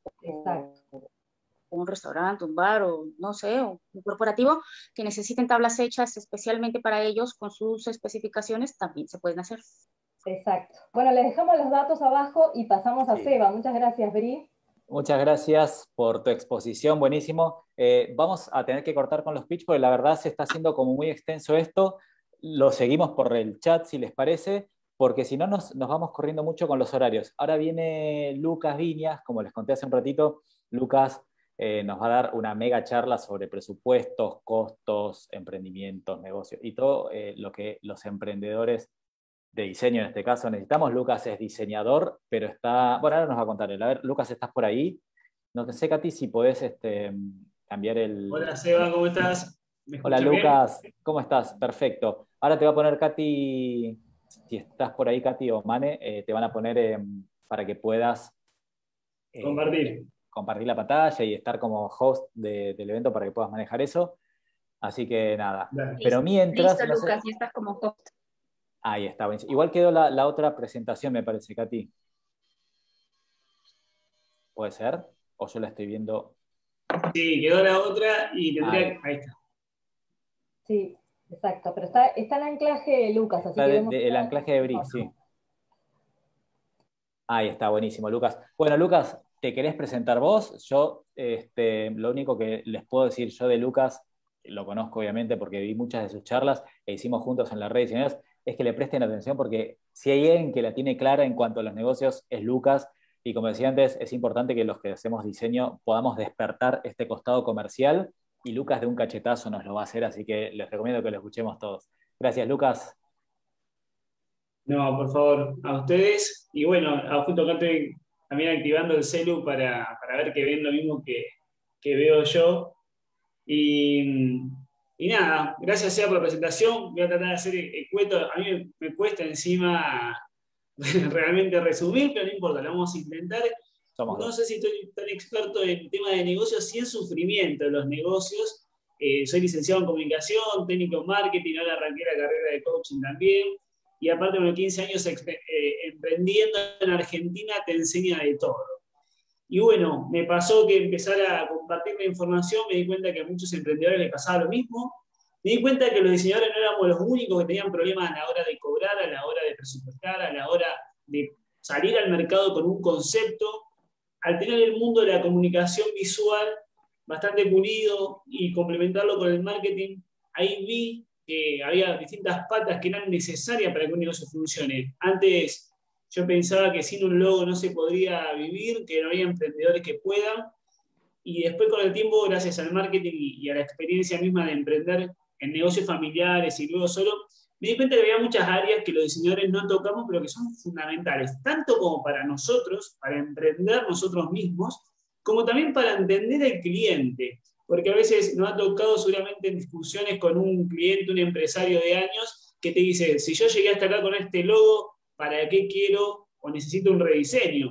un restaurante, un bar, o no sé, o un corporativo que necesiten tablas hechas especialmente para ellos con sus especificaciones, también se pueden hacer. Exacto. Bueno, les dejamos los datos abajo y pasamos a Seba. Muchas gracias, Bri. Muchas gracias por tu exposición, buenísimo. Vamos a tener que cortar con los pitch porque la verdad se está haciendo como muy extenso esto. Lo seguimos por el chat, si les parece, porque si no nos vamos corriendo mucho con los horarios. Ahora viene Lucas Viñas, como les conté hace un ratito. Lucas nos va a dar una mega charla sobre presupuestos, costos, emprendimientos, negocios y todo lo que los emprendedores de diseño en este caso necesitamos. Lucas es diseñador, pero está... Bueno, ahora nos va a contar él. A ver, Lucas, ¿estás por ahí? No sé, Katy, si podés cambiar el... Hola, Seba, ¿cómo estás? Hola, Lucas, bien? ¿Cómo estás? Perfecto. Ahora te va a poner Katy, si estás por ahí, Katy o Mane, te van a poner para que puedas... compartir la pantalla y estar como host del evento para que puedas manejar eso. Así que nada. Listo. Pero mientras... Listo, Lucas, si estás como host. Ahí está. Igual quedó la otra presentación, me parece, Katy. ¿Puede ser? ¿O yo la estoy viendo? Sí, quedó la otra y tendría... Ahí está. Sí, exacto. Pero está el anclaje de Lucas. Así que el anclaje de Brick, sí. Ahí está, buenísimo, Lucas. Bueno, Lucas, ¿te querés presentar vos? Yo, lo único que les puedo decir yo de Lucas, lo conozco obviamente porque vi muchas de sus charlas e hicimos juntos en la red de diseñadores, es que le presten atención, porque si hay alguien que la tiene clara en cuanto a los negocios es Lucas, y como decía antes, es importante que los que hacemos diseño podamos despertar este costado comercial, y Lucas de un cachetazo nos lo va a hacer, así que les recomiendo que lo escuchemos todos. Gracias, Lucas. No, por favor, a ustedes. Y bueno, justo acá estoy también activando el celu para ver que ven lo mismo que veo yo. Y nada, gracias sea por la presentación. Voy a tratar de hacer cuento. A mí me cuesta encima realmente resumir, pero no importa, lo vamos a intentar. No sé si estoy tan experto en el tema de negocios, sí en sufrimiento de los negocios. Soy licenciado en comunicación, técnico en marketing, ahora arranqué la carrera de coaching también. Y aparte, con los 15 años emprendiendo en Argentina, te enseña de todo. Y bueno, me pasó que empezar a compartir la información, me di cuenta que a muchos emprendedores les pasaba lo mismo. Me di cuenta que los diseñadores no éramos los únicos que tenían problemas a la hora de cobrar, a la hora de presupuestar, a la hora de salir al mercado con un concepto. Al tener el mundo de la comunicación visual bastante pulido y complementarlo con el marketing, ahí vi que había distintas patas que eran necesarias para que un negocio funcione. Antes yo pensaba que sin un logo no se podría vivir, que no había emprendedores que puedan, y después con el tiempo, gracias al marketing y a la experiencia misma de emprender en negocios familiares y luego solo, me di cuenta que había muchas áreas que los diseñadores no tocamos, pero que son fundamentales, tanto como para nosotros, para emprender nosotros mismos, como también para entender al cliente, porque a veces nos ha tocado seguramente en discusiones con un cliente, un empresario de años, que te dice, si yo llegué hasta acá con este logo, ¿para qué quiero o necesito un rediseño?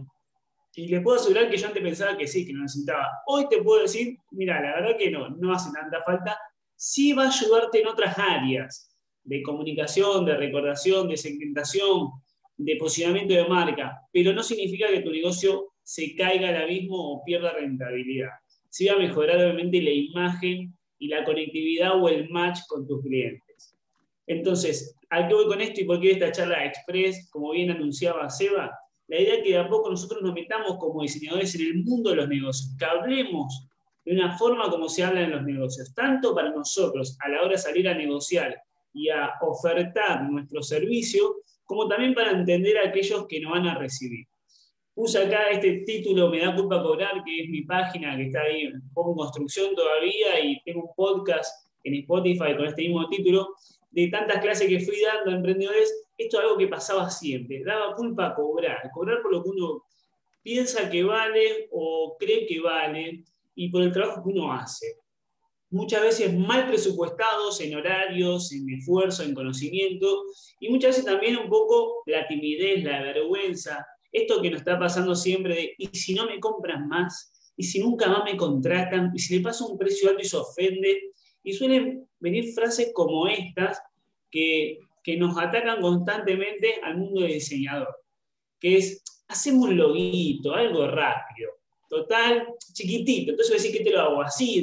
Y les puedo asegurar que yo antes pensaba que sí, que lo necesitaba. Hoy te puedo decir, mira, la verdad que no hace tanta falta. Sí va a ayudarte en otras áreas de comunicación, de recordación, de segmentación, de posicionamiento de marca, pero no significa que tu negocio se caiga al abismo o pierda rentabilidad. Sí va a mejorar obviamente la imagen y la conectividad o el match con tus clientes. Entonces, ¿a qué voy con esto y por qué esta charla express, como bien anunciaba Seba? La idea es que de a poco nosotros nos metamos como diseñadores en el mundo de los negocios, que hablemos de una forma como se habla en los negocios, tanto para nosotros a la hora de salir a negociar y a ofertar nuestro servicio, como también para entender a aquellos que nos van a recibir. Puse acá este título, Me da culpa cobrar, que es mi página, que está ahí en construcción todavía, y tengo un podcast en Spotify con este mismo título, de tantas clases que fui dando a emprendedores. Esto es algo que pasaba siempre, daba culpa cobrar por lo que uno piensa que vale o cree que vale, y por el trabajo que uno hace. Muchas veces mal presupuestados en horarios, en esfuerzo, en conocimiento, y muchas veces también un poco la timidez, la vergüenza, esto que nos está pasando siempre de, ¿y si no me compran más? ¿Y si nunca más me contratan? ¿Y si le paso un precio alto y se ofende? Y suelen venir frases como estas que nos atacan constantemente al mundo del diseñador, que es, hacemos un loguito, algo rápido, total, chiquitito, entonces voy a decir que te lo hago así,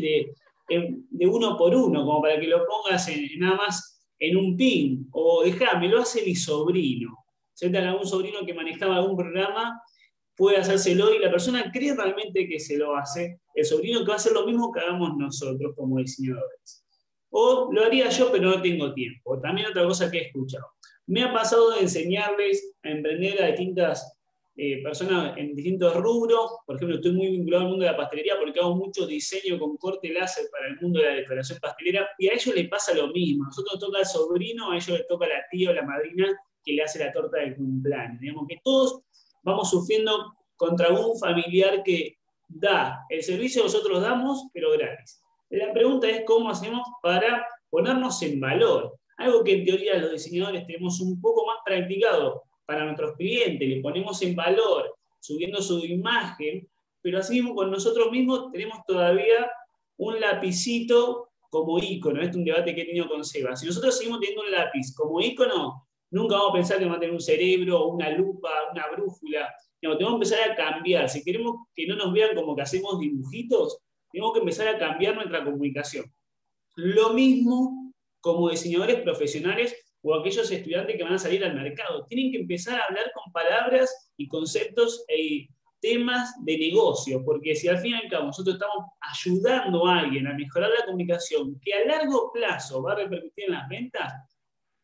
de uno por uno, como para que lo pongas nada más en un pin, o me lo hace mi sobrino. Si hay algún sobrino que manejaba algún programa, puede hacérselo y la persona cree realmente que se lo hace, el sobrino, que va a hacer lo mismo que hagamos nosotros como diseñadores. O lo haría yo, pero no tengo tiempo. También otra cosa que he escuchado. Me ha pasado de enseñarles a emprender a distintas personas en distintos rubros. Por ejemplo, estoy muy vinculado al mundo de la pastelería porque hago mucho diseño con corte láser para el mundo de la decoración pastelera, y a ellos les pasa lo mismo. A nosotros nos toca el sobrino, a ellos les toca la tía o la madrina que le hace la torta del cumpleaños. Digamos que todos vamos sufriendo contra un familiar que da el servicio que nosotros damos, pero gratis. La pregunta es cómo hacemos para ponernos en valor. Algo que en teoría los diseñadores tenemos un poco más practicado para nuestros clientes, le ponemos en valor, subiendo su imagen, pero así mismo con nosotros mismos tenemos todavía un lapicito como ícono. Este es un debate que he tenido con Seba. Si nosotros seguimos teniendo un lápiz como ícono, nunca vamos a pensar que vamos a tener un cerebro, una lupa, una brújula. No, tenemos que empezar a cambiar. Si queremos que no nos vean como que hacemos dibujitos, tenemos que empezar a cambiar nuestra comunicación. Lo mismo como diseñadores profesionales o aquellos estudiantes que van a salir al mercado. Tienen que empezar a hablar con palabras y conceptos y temas de negocio, porque si al fin y al cabo nosotros estamos ayudando a alguien a mejorar la comunicación, que a largo plazo va a repercutir en las ventas,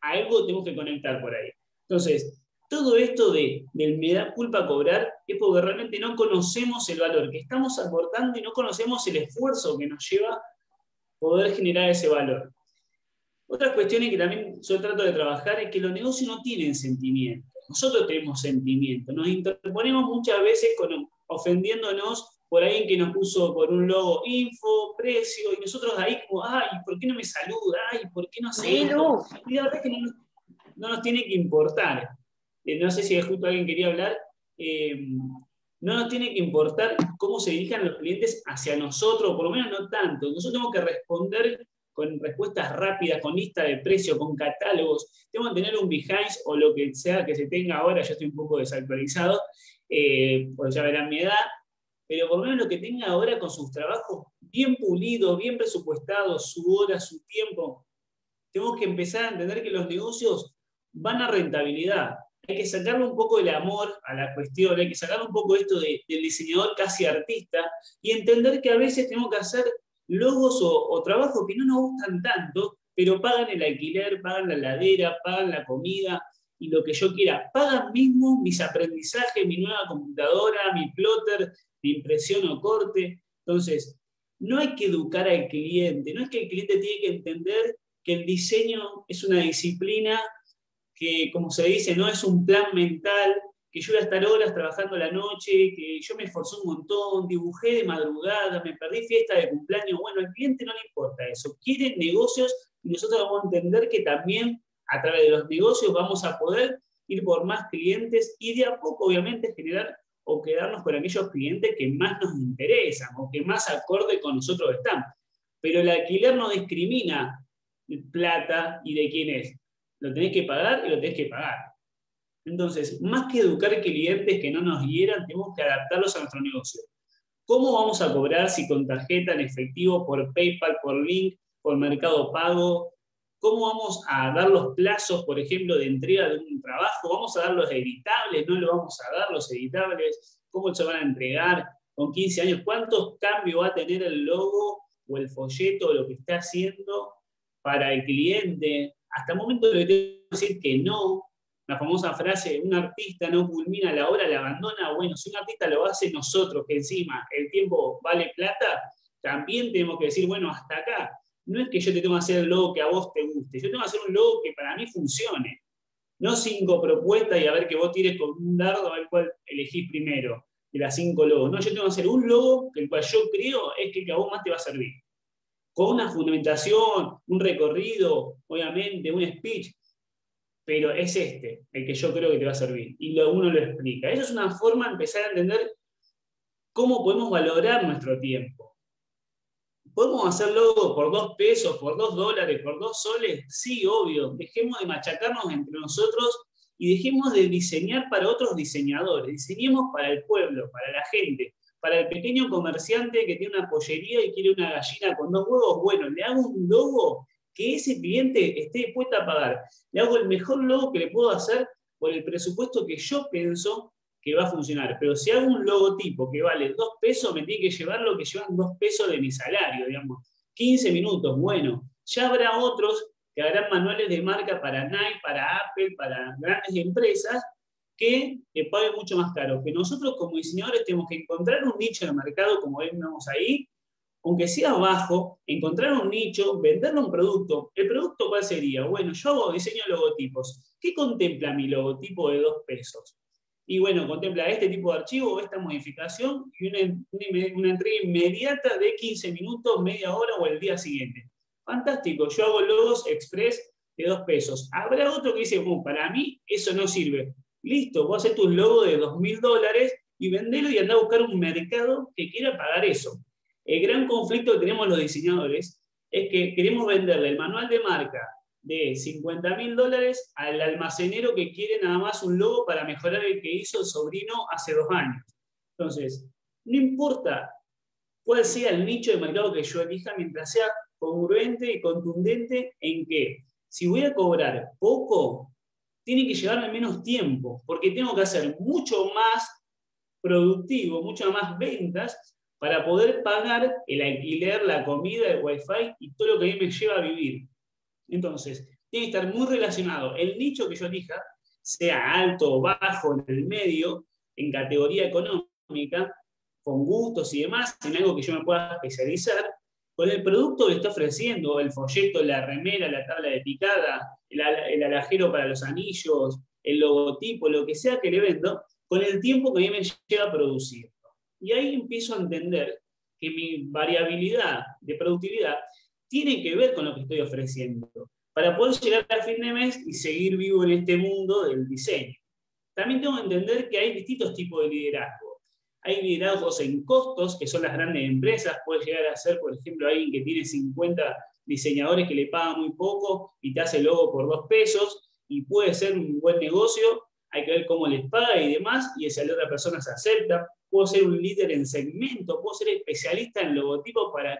algo tenemos que conectar por ahí. Entonces, todo esto del me da culpa cobrar es porque realmente no conocemos el valor que estamos aportando y no conocemos el esfuerzo que nos lleva poder generar ese valor. Otras cuestiones que también yo trato de trabajar es que los negocios no tienen sentimiento. Nosotros tenemos sentimiento. Nos interponemos muchas veces ofendiéndonos por alguien que nos puso por un logo info, precio, y nosotros ahí como, ay, ¿por qué no me saluda? Ay, ¿por qué no hace esto? Y la verdad es que no nos tiene que importar. No sé si justo alguien quería hablar. No nos tiene que importar cómo se dirijan los clientes hacia nosotros, por lo menos no tanto. Nosotros tenemos que responder con respuestas rápidas, con lista de precios, con catálogos. Tengo que tener un behind o lo que sea que se tenga ahora. Yo estoy un poco desactualizado, porque ya verán mi edad, pero por lo menos lo que tenga ahora con sus trabajos bien pulidos, bien presupuestados, su hora, su tiempo. Tenemos que empezar a entender que los negocios van a rentabilidad. Hay que sacarle un poco el amor a la cuestión, hay que sacarle un poco esto del diseñador casi artista y entender que a veces tenemos que hacer logos o trabajos que no nos gustan tanto, pero pagan el alquiler, pagan la heladera, pagan la comida y lo que yo quiera. Pagan mismo mis aprendizajes, mi nueva computadora, mi plotter, mi impresión o corte. Entonces, no hay que educar al cliente, no es que el cliente tiene que entender que el diseño es una disciplina que, como se dice, no es un plan mental, que yo voy a estar horas trabajando la noche, que yo me esforcé un montón, dibujé de madrugada, me perdí fiesta de cumpleaños. Bueno, al cliente no le importa eso. Quiere negocios y nosotros vamos a entender que también a través de los negocios vamos a poder ir por más clientes y de a poco, obviamente, generar o quedarnos con aquellos clientes que más nos interesan o que más acorde con nosotros están. Pero el alquiler no discrimina plata y de quién es. Lo tenés que pagar y lo tenés que pagar. Entonces, más que educar clientes que no nos hieran, tenemos que adaptarlos a nuestro negocio. ¿Cómo vamos a cobrar si con tarjeta en efectivo, por PayPal, por Link, por Mercado Pago? ¿Cómo vamos a dar los plazos, por ejemplo, de entrega de un trabajo? ¿Vamos a dar los editables? ¿No lo vamos a dar los editables? ¿Cómo se van a entregar? Con 15 años, ¿cuántos cambios va a tener el logo o el folleto o lo que está haciendo para el cliente? Hasta el momento le tengo que decir que no. La famosa frase, un artista no culmina la obra, la abandona. Bueno, si un artista lo hace nosotros, que encima el tiempo vale plata, también tenemos que decir, bueno, hasta acá. No es que yo te tengo que hacer el logo que a vos te guste, yo tengo que hacer un logo que para mí funcione. No 5 propuestas y a ver que vos tires con un dardo a ver cuál elegís primero de las 5 logos. No, yo tengo que hacer un logo que el cual yo creo es que a vos más te va a servir. Con una fundamentación, un recorrido, obviamente, un speech, pero es el que yo creo que te va a servir. Y uno lo explica. Eso es una forma de empezar a entender cómo podemos valorar nuestro tiempo. ¿Podemos hacer logos por 2 pesos, por 2 dólares, por 2 soles? Sí, obvio. Dejemos de machacarnos entre nosotros y dejemos de diseñar para otros diseñadores. Diseñemos para el pueblo, para la gente, para el pequeño comerciante que tiene una pollería y quiere una gallina con 2 huevos. Bueno, le hago un logo que ese cliente esté dispuesto a pagar. Le hago el mejor logo que le puedo hacer por el presupuesto que yo pienso que va a funcionar. Pero si hago un logotipo que vale 2 pesos, me tiene que llevar lo que llevan 2 pesos de mi salario, digamos. 15 minutos, bueno. Ya habrá otros que harán manuales de marca para Nike, para Apple, para grandes empresas, que paguen mucho más caro. Que nosotros como diseñadores tenemos que encontrar un nicho de mercado, como vemos ahí, aunque sea bajo, encontrar un nicho, venderle un producto. ¿El producto cuál sería? Bueno, yo hago diseño de logotipos. ¿Qué contempla mi logotipo de 2 pesos? Y bueno, contempla este tipo de archivo, esta modificación y una entrega inmediata de 15 minutos, media hora o el día siguiente. Fantástico, yo hago logos express de 2 pesos. Habrá otro que dice, para mí eso no sirve. Listo, vos haces tus logos de $2.000 y vendelo y andá a buscar un mercado que quiera pagar eso. El gran conflicto que tenemos los diseñadores es que queremos venderle el manual de marca de $50.000 al almacenero que quiere nada más un logo para mejorar el que hizo el sobrino hace 2 años. Entonces, no importa cuál sea el nicho de mercado que yo elija, mientras sea congruente y contundente en que si voy a cobrar poco, tiene que llevarme menos tiempo, porque tengo que hacer mucho más productivo, muchas más ventas para poder pagar el alquiler, la comida, el wifi y todo lo que a mí me lleva a vivir. Entonces, tiene que estar muy relacionado el nicho que yo elija, sea alto o bajo, en el medio, en categoría económica, con gustos y demás, en algo que yo me pueda especializar, con el producto que está ofreciendo, el folleto, la remera, la tabla de picada, el alajero para los anillos, el logotipo, lo que sea que le vendo, con el tiempo que a mí me lleva a producir. Y ahí empiezo a entender que mi variabilidad de productividad tiene que ver con lo que estoy ofreciendo, para poder llegar a fin de mes y seguir vivo en este mundo del diseño. También tengo que entender que hay distintos tipos de liderazgo. Hay liderazgos en costos, que son las grandes empresas. Puede llegar a ser, por ejemplo, alguien que tiene 50 diseñadores que le pagan muy poco y te hace el logo por 2 pesos, y puede ser un buen negocio. Hay que ver cómo les paga y demás, y esa otra persona se acepta. Puedo ser un líder en segmento, puedo ser especialista en logotipos para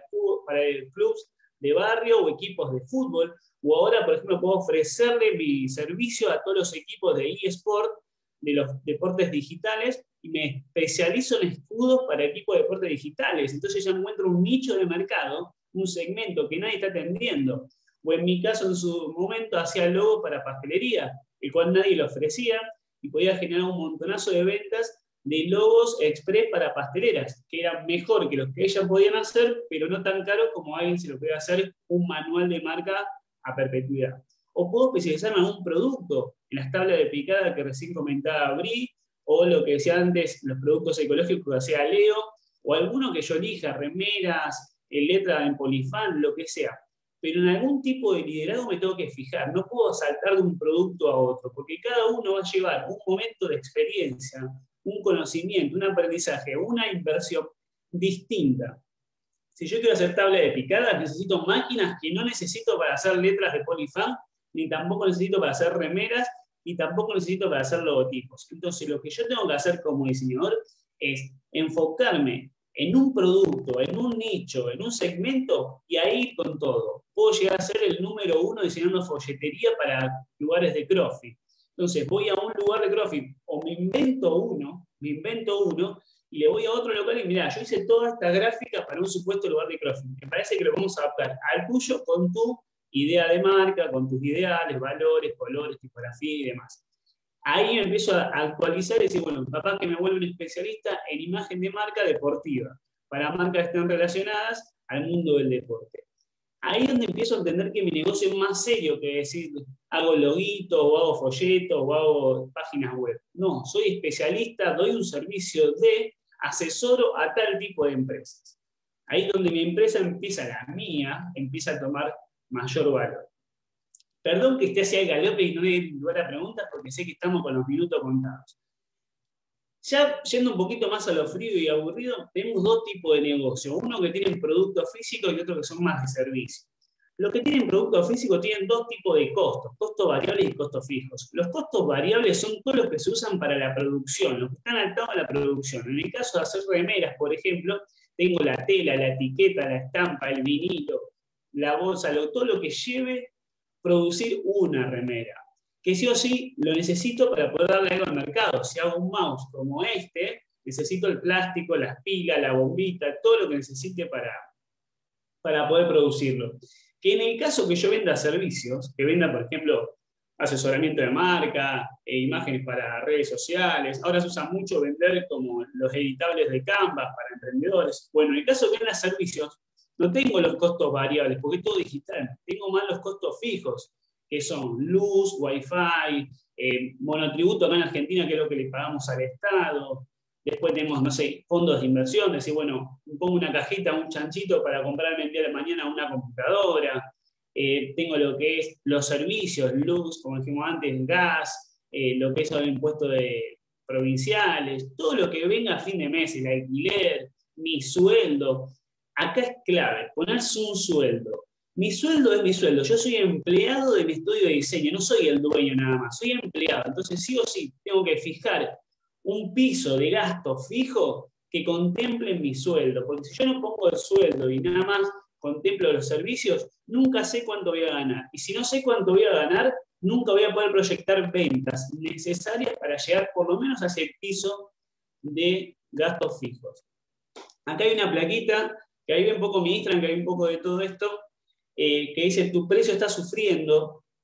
clubs de barrio o equipos de fútbol, o ahora, por ejemplo, puedo ofrecerle mi servicio a todos los equipos de eSport, de los deportes digitales, y me especializo en escudos para equipos de deportes digitales. Entonces ya encuentro un nicho de mercado, un segmento que nadie está atendiendo. O en mi caso, en su momento, hacía logos para pastelería, el cual nadie lo ofrecía, y podía generar un montonazo de ventas de logos express para pasteleras, que eran mejor que los que ellas podían hacer, pero no tan caro como alguien se lo puede hacer un manual de marca a perpetuidad. O puedo especializarme en un producto, en las tablas de picada que recién comentaba Bri, o lo que decía antes, los productos ecológicos que hacía Leo, o alguno que yo elija, remeras, letra en polifán, lo que sea. Pero en algún tipo de liderazgo me tengo que fijar, no puedo saltar de un producto a otro, porque cada uno va a llevar un momento de experiencia, un conocimiento, un aprendizaje, una inversión distinta. Si yo quiero hacer tabla de picadas, necesito máquinas que no necesito para hacer letras de polifán, ni tampoco necesito para hacer remeras, y tampoco necesito para hacer logotipos. Entonces, lo que yo tengo que hacer como diseñador es enfocarme en un producto, en un nicho, en un segmento, y ahí con todo. Puedo llegar a ser el número 1 diseñando folletería para lugares de CrossFit. Entonces voy a un lugar de CrossFit, o me invento uno, y le voy a otro local y mirá, yo hice toda esta gráfica para un supuesto lugar de CrossFit. Me parece que lo vamos a adaptar al tuyo con tu idea de marca, con tus ideales, valores, colores, tipografía y demás. Ahí me empiezo a actualizar y decir, bueno, capaz que me vuelvo un especialista en imagen de marca deportiva, para marcas que estén relacionadas al mundo del deporte. Ahí es donde empiezo a entender que mi negocio es más serio que decir, hago loguitos, o hago folletos, o hago páginas web. No, soy especialista, doy un servicio de asesoro a tal tipo de empresas. Ahí es donde mi empresa empieza, la mía, empieza a tomar mayor valor. Perdón que esté hacia el galope y no le lugar a preguntas, porque sé que estamos con los minutos contados. Ya yendo un poquito más a lo frío y aburrido, tenemos 2 tipos de negocio. Uno que tienen productos físicos y otro que son más de servicio. Los que tienen productos físicos tienen 2 tipos de costos variables y costos fijos. Los costos variables son todos los que se usan para la producción, los que están atados a la producción. En el caso de hacer remeras, por ejemplo, tengo la tela, la etiqueta, la estampa, el vinilo, la bolsa, todo lo que lleve producir una remera, que sí o sí lo necesito para poder darle algo al mercado. Si hago un mouse como este, necesito el plástico, las pilas, la bombita, todo lo que necesite para poder producirlo. Que en el caso que yo venda servicios, que venda, por ejemplo, asesoramiento de marca, imágenes para redes sociales, ahora se usa mucho vender como los editables de Canvas para emprendedores. Bueno, en el caso que venda servicios, no tengo los costos variables, porque es todo digital. Tengo más los costos fijos, que son luz, wifi, monotributo acá en Argentina, que es lo que le pagamos al Estado. Después tenemos, no sé, fondos de inversión, decir, bueno, pongo una cajita, un chanchito para comprarme el día de mañana una computadora. Tengo lo que es los servicios, luz, como dijimos antes, gas, lo que es el impuesto de provinciales, todo lo que venga a fin de mes, el alquiler, mi sueldo. Acá es clave, ponerse un sueldo. Mi sueldo es mi sueldo. Yo soy empleado de mi estudio de diseño, no soy el dueño nada más, soy empleado. Entonces, sí o sí, tengo que fijar un piso de gasto fijo que contemple mi sueldo. Porque si yo no pongo el sueldo y nada más contemplo los servicios, nunca sé cuánto voy a ganar. Y si no sé cuánto voy a ganar, nunca voy a poder proyectar ventas necesarias para llegar por lo menos a ese piso de gastos fijos. Acá hay una plaquita que ahí ve un poco mi Instagram, que hay un poco de todo esto, que dice, tu precio está sufriendo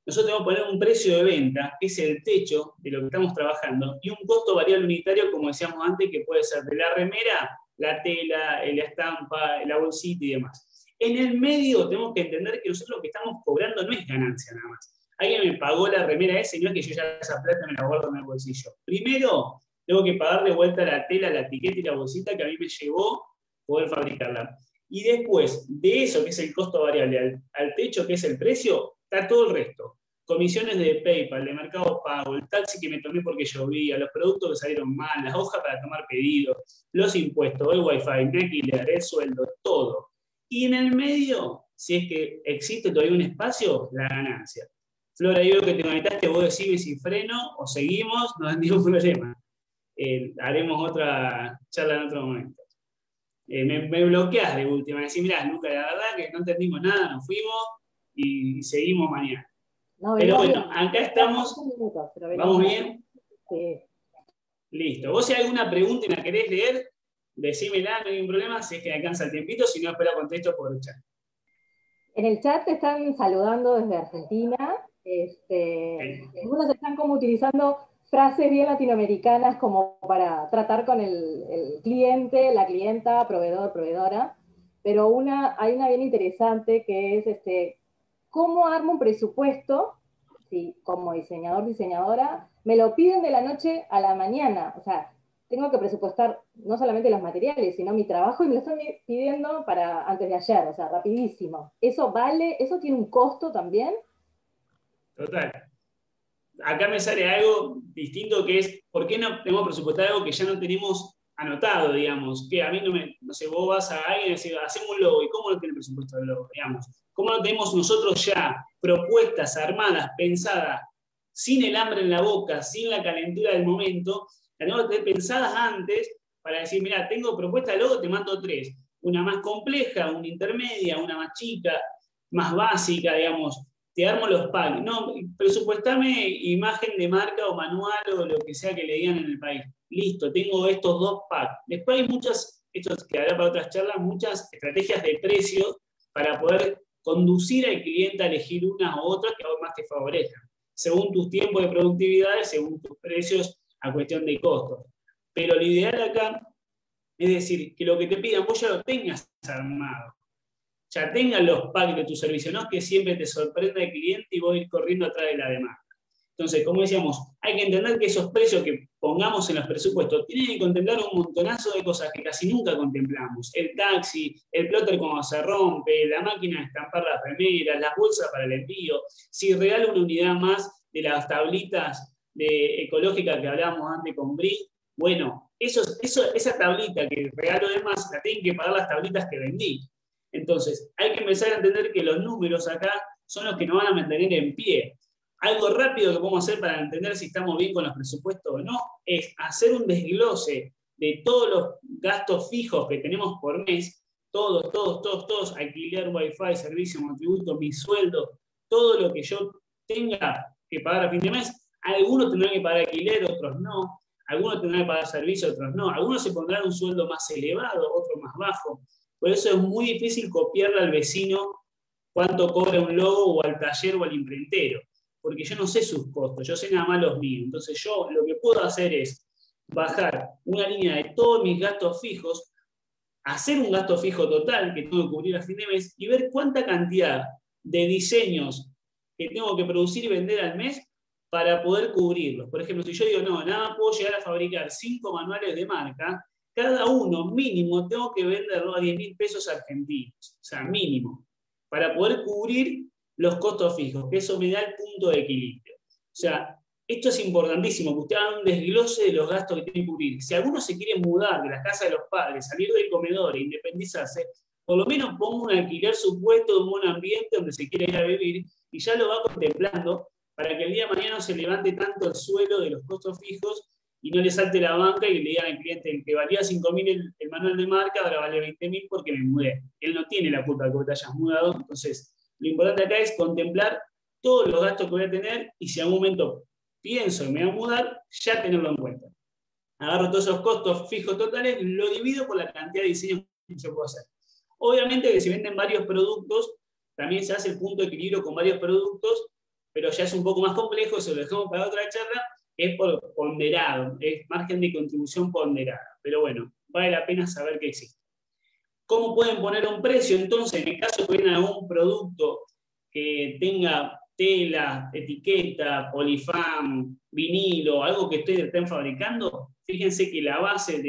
nosotros tenemos que poner un precio de venta, que es el techo de lo que estamos trabajando, y un costo variable unitario, como decíamos antes, que puede ser de la remera, la tela, la estampa, la bolsita y demás. En el medio tenemos que entender que nosotros lo que estamos cobrando no es ganancia nada más. Alguien me pagó la remera esa y no es que yo ya esa plata me la guardo en el bolsillo. Primero, tengo que pagar de vuelta la tela, la etiqueta y la bolsita que a mí me llevó poder fabricarla. Y después de eso, que es el costo variable, al techo, que es el precio, está todo el resto. Comisiones de PayPal, de Mercado Pago, el taxi que me tomé porque llovía, los productos que salieron mal, las hojas para tomar pedidos, los impuestos, el wifi, mi alquiler, el sueldo, todo. Y en el medio, si es que existe todavía un espacio, la ganancia. Flora, yo veo que te conectaste, vos decime si freno o seguimos, no hay ningún problema. Haremos otra charla en otro momento. Me bloqueas de última, decís, mirá, Luca, la verdad que no entendimos nada, nos fuimos y seguimos mañana. No, pero bueno, acá estamos. ¿Vamos bien? Sí. Listo. Vos si hay alguna pregunta y la querés leer, decímela, no hay ningún problema, si es que alcanza el tiempito, si no, espero contesto por el chat. En el chat te están saludando desde Argentina. Algunos están como utilizando frases bien latinoamericanas como para tratar con el cliente, la clienta, proveedor, proveedora, pero hay una bien interesante que es ¿cómo armo un presupuesto? Si como diseñador, diseñadora, me lo piden de la noche a la mañana, o sea, tengo que presupuestar no solamente los materiales, sino mi trabajo, y me lo están pidiendo para antes de ayer, o sea, rapidísimo. ¿Eso vale? ¿Eso tiene un costo también? Total. Acá me sale algo distinto que es, ¿por qué no tenemos presupuestado algo que ya no tenemos anotado, digamos? Que a mí no sé, vos vas a alguien y decís, hacemos un logo, ¿y cómo no tiene presupuesto del logo, digamos? ¿Cómo no tenemos nosotros ya propuestas armadas, pensadas, sin el hambre en la boca, sin la calentura del momento, las tenemos que tener pensadas antes para decir, mira, tengo propuesta de logo, te mando 3. Una más compleja, una intermedia, una más chica, más básica, digamos. Te armo los packs. No, presupuestame imagen de marca o manual o lo que sea que le digan en el país. Listo, tengo estos 2 packs. Después hay muchas, esto quedará para otras charlas, muchas estrategias de precios para poder conducir al cliente a elegir unas u otras que aún más te favorezcan, según tus tiempos de productividad, según tus precios a cuestión de costos. Pero lo ideal acá es decir, que lo que te pidan vos ya lo tengas armado. Ya tengan los packs de tu servicio, no es que siempre te sorprenda el cliente y vos ir corriendo atrás de la demanda. Entonces, como decíamos, hay que entender que esos precios que pongamos en los presupuestos tienen que contemplar un montonazo de cosas que casi nunca contemplamos. El taxi, el plotter cuando se rompe, la máquina de estampar las remeras, las bolsas para el envío, si regalo una unidad más de las tablitas ecológicas que hablábamos antes con Bri, bueno, esa tablita que regalo de más, la tienen que pagar las tablitas que vendí. Entonces, hay que empezar a entender que los números acá son los que nos van a mantener en pie. Algo rápido que podemos hacer para entender si estamos bien con los presupuestos o no, es hacer un desglose de todos los gastos fijos que tenemos por mes, todos, alquiler, wifi, servicio, monotributo, mi sueldo, todo lo que yo tenga que pagar a fin de mes. Algunos tendrán que pagar alquiler, otros no. Algunos tendrán que pagar servicio, otros no. Algunos se pondrán un sueldo más elevado, otro más bajo. Por eso es muy difícil copiarle al vecino cuánto cobra un logo o al taller o al imprentero, porque yo no sé sus costos, yo sé nada más los míos. Entonces yo lo que puedo hacer es bajar una línea de todos mis gastos fijos, hacer un gasto fijo total que tengo que cubrir a fin de mes y ver cuánta cantidad de diseños que tengo que producir y vender al mes para poder cubrirlos. Por ejemplo, si yo digo, no, nada más puedo llegar a fabricar 5 manuales de marca, cada uno mínimo tengo que venderlo a 10.000 pesos argentinos, o sea, mínimo, para poder cubrir los costos fijos, que eso me da el punto de equilibrio. O sea, esto es importantísimo, que usted haga un desglose de los gastos que tiene que cubrir. Si alguno se quiere mudar de la casa de los padres, salir del comedor e independizarse, por lo menos ponga un alquiler supuesto de un buen ambiente donde se quiere ir a vivir y ya lo va contemplando para que el día de mañana no se levante tanto el suelo de los costos fijos y no le salte la banca y le digan al cliente que valía 5.000 el manual de marca, ahora vale 20.000 porque me mudé. Él no tiene la culpa de que te hayas mudado. Entonces, lo importante acá es contemplar todos los gastos que voy a tener y si en algún momento pienso que me voy a mudar, ya tenerlo en cuenta. Agarro todos esos costos fijos totales, lo divido por la cantidad de diseños que yo puedo hacer. Obviamente que si venden varios productos, también se hace el punto de equilibrio con varios productos, pero ya es un poco más complejo, eso lo dejamos para otra charla, es por ponderado, es margen de contribución ponderada. Pero bueno, vale la pena saber que existe. ¿Cómo pueden poner un precio? Entonces, en el caso que vengan algún producto que tenga tela, etiqueta, polifam, vinilo, algo que ustedes estén fabricando, fíjense que la base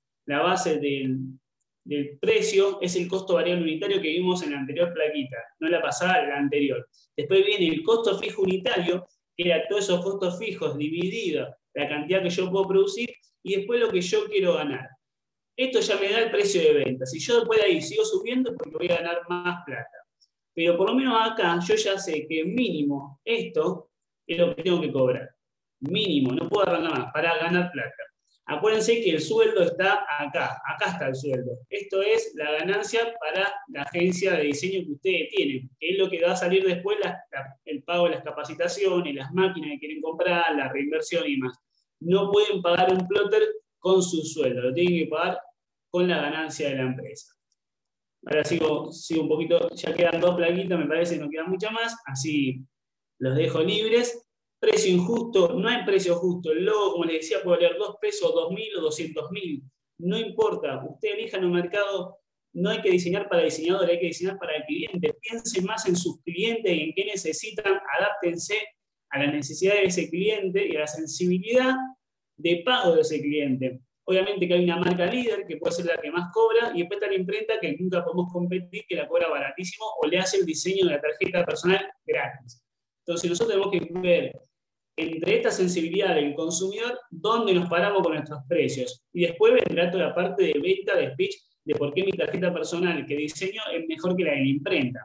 del precio es el costo variable unitario que vimos en la anterior plaquita, no la pasada, la anterior. Después viene el costo fijo unitario, que era todos esos costos fijos dividido la cantidad que yo puedo producir, y después lo que yo quiero ganar. Esto ya me da el precio de venta. Si yo después de ahí sigo subiendo, porque voy a ganar más plata. Pero por lo menos acá yo ya sé que mínimo esto es lo que tengo que cobrar. Mínimo, no puedo arrancar más para ganar plata. Acuérdense que el sueldo está acá está el sueldo. Esto es la ganancia para la agencia de diseño que ustedes tienen, que es lo que va a salir después el pago de las capacitaciones, las máquinas que quieren comprar, la reinversión y demás. No pueden pagar un plotter con su sueldo, lo tienen que pagar con la ganancia de la empresa. Ahora sigo un poquito, ya quedan 2 plaquitas, me parece, no quedan muchas más, así los dejo libres. Precio injusto, no hay precio justo. El logo, como les decía, puede valer 2 pesos, 2.000 o 200.000. No importa, usted elija en un mercado, no hay que diseñar para el diseñador, hay que diseñar para el cliente. Piensen más en sus clientes y en qué necesitan, adáptense a las necesidades de ese cliente y a la sensibilidad de pago de ese cliente. Obviamente que hay una marca líder que puede ser la que más cobra, y después está la imprenta que nunca podemos competir, que la cobra baratísimo o le hace el diseño de la tarjeta personal gratis. Entonces nosotros tenemos que ver entre esta sensibilidad del consumidor dónde nos paramos con nuestros precios. Y después vendrá toda la parte de venta, de speech, de por qué mi tarjeta personal que diseño es mejor que la de la imprenta.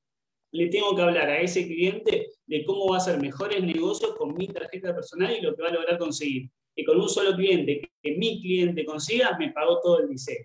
Le tengo que hablar a ese cliente de cómo va a hacer mejores negocios con mi tarjeta personal y lo que va a lograr conseguir. Que con un solo cliente, que mi cliente consiga, me pagó todo el diseño.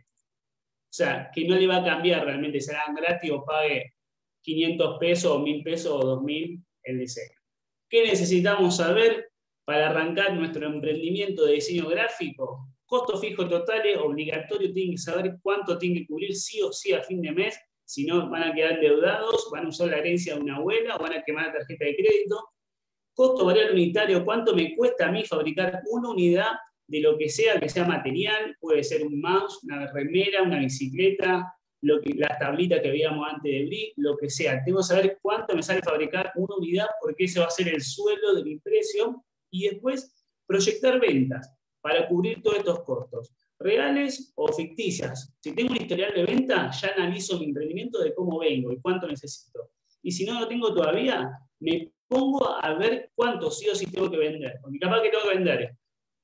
O sea, que no le va a cambiar realmente, será gratis o pague 500 pesos o 1.000 pesos o 2.000 el diseño. ¿Qué necesitamos saber para arrancar nuestro emprendimiento de diseño gráfico? Costos fijos totales, obligatorio, tienen que saber cuánto tienen que cubrir sí o sí a fin de mes, si no van a quedar endeudados, van a usar la herencia de una abuela o van a quemar la tarjeta de crédito. Costo variable unitario, cuánto me cuesta a mí fabricar una unidad de lo que sea material, puede ser un mouse, una remera, una bicicleta, las tablitas que veíamos antes de Brick, lo que sea. Tengo que saber cuánto me sale fabricar una unidad, porque ese va a ser el sueldo de mi precio, y después proyectar ventas para cubrir todos estos costos, reales o ficticias. Si tengo un historial de venta, ya analizo mi emprendimiento de cómo vengo y cuánto necesito. Y si no lo tengo todavía, me pongo a ver cuánto sí o sí tengo que vender. Porque capaz que tengo que vender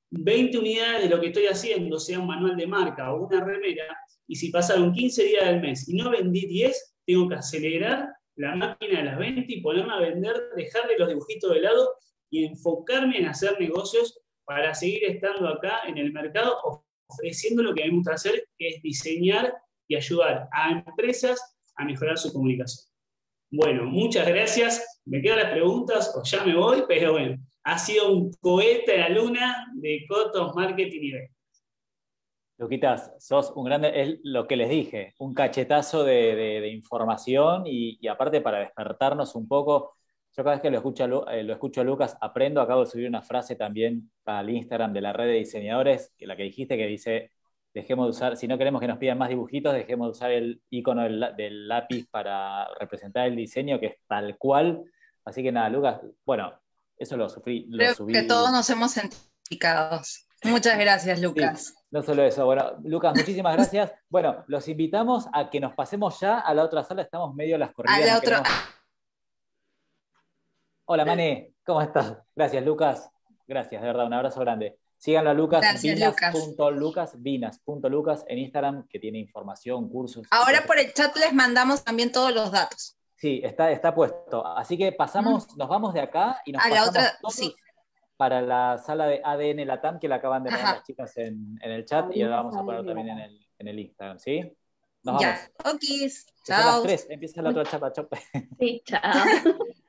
20 unidades de lo que estoy haciendo, sea un manual de marca o una remera, y si pasaron 15 días del mes y no vendí 10, tengo que acelerar la máquina de las ventas y ponerme a vender, dejarle los dibujitos de lado y enfocarme en hacer negocios para seguir estando acá en el mercado, ofreciendo lo que a mí me gusta hacer, que es diseñar y ayudar a empresas a mejorar su comunicación. Bueno, muchas gracias. Me quedan las preguntas o ya me voy, pero bueno, ha sido un cohete a la luna de Cotos Marketing y Ventas. Luquitas, sos un grande, es lo que les dije, un cachetazo de información y aparte para despertarnos un poco. Yo cada vez que lo escucho a Lucas aprendo. Acabo de subir una frase también para el Instagram de la red de diseñadores, que la que dijiste, que dice: dejemos de usar, si no queremos que nos pidan más dibujitos, dejemos de usar el icono del lápiz para representar el diseño, que es tal cual. Así que nada, Lucas, bueno, eso lo subí. Creo que todos nos hemos identificados. Muchas gracias, Lucas. Sí, no solo eso. Bueno, Lucas, muchísimas gracias. Bueno, los invitamos a que nos pasemos ya a la otra sala. Estamos medio a las corridas. A la otra. Hola, Mane, ¿cómo estás? Gracias, Lucas. Gracias, de verdad, un abrazo grande. Síganlo a Lucas, vinas.lucas en Instagram, que tiene información, cursos. Ahora por el chat les mandamos también todos los datos. Sí, está puesto. Así que pasamos, nos vamos de acá y nos a pasamos la otra, todos sí, para la sala de ADN Latam, que la acaban de poner las chicas en el chat, y la vamos a poner también en el Instagram, ¿sí? Nos vamos. Ya, ok. Chao. A las 3 empieza la otra chapa. Sí, chao.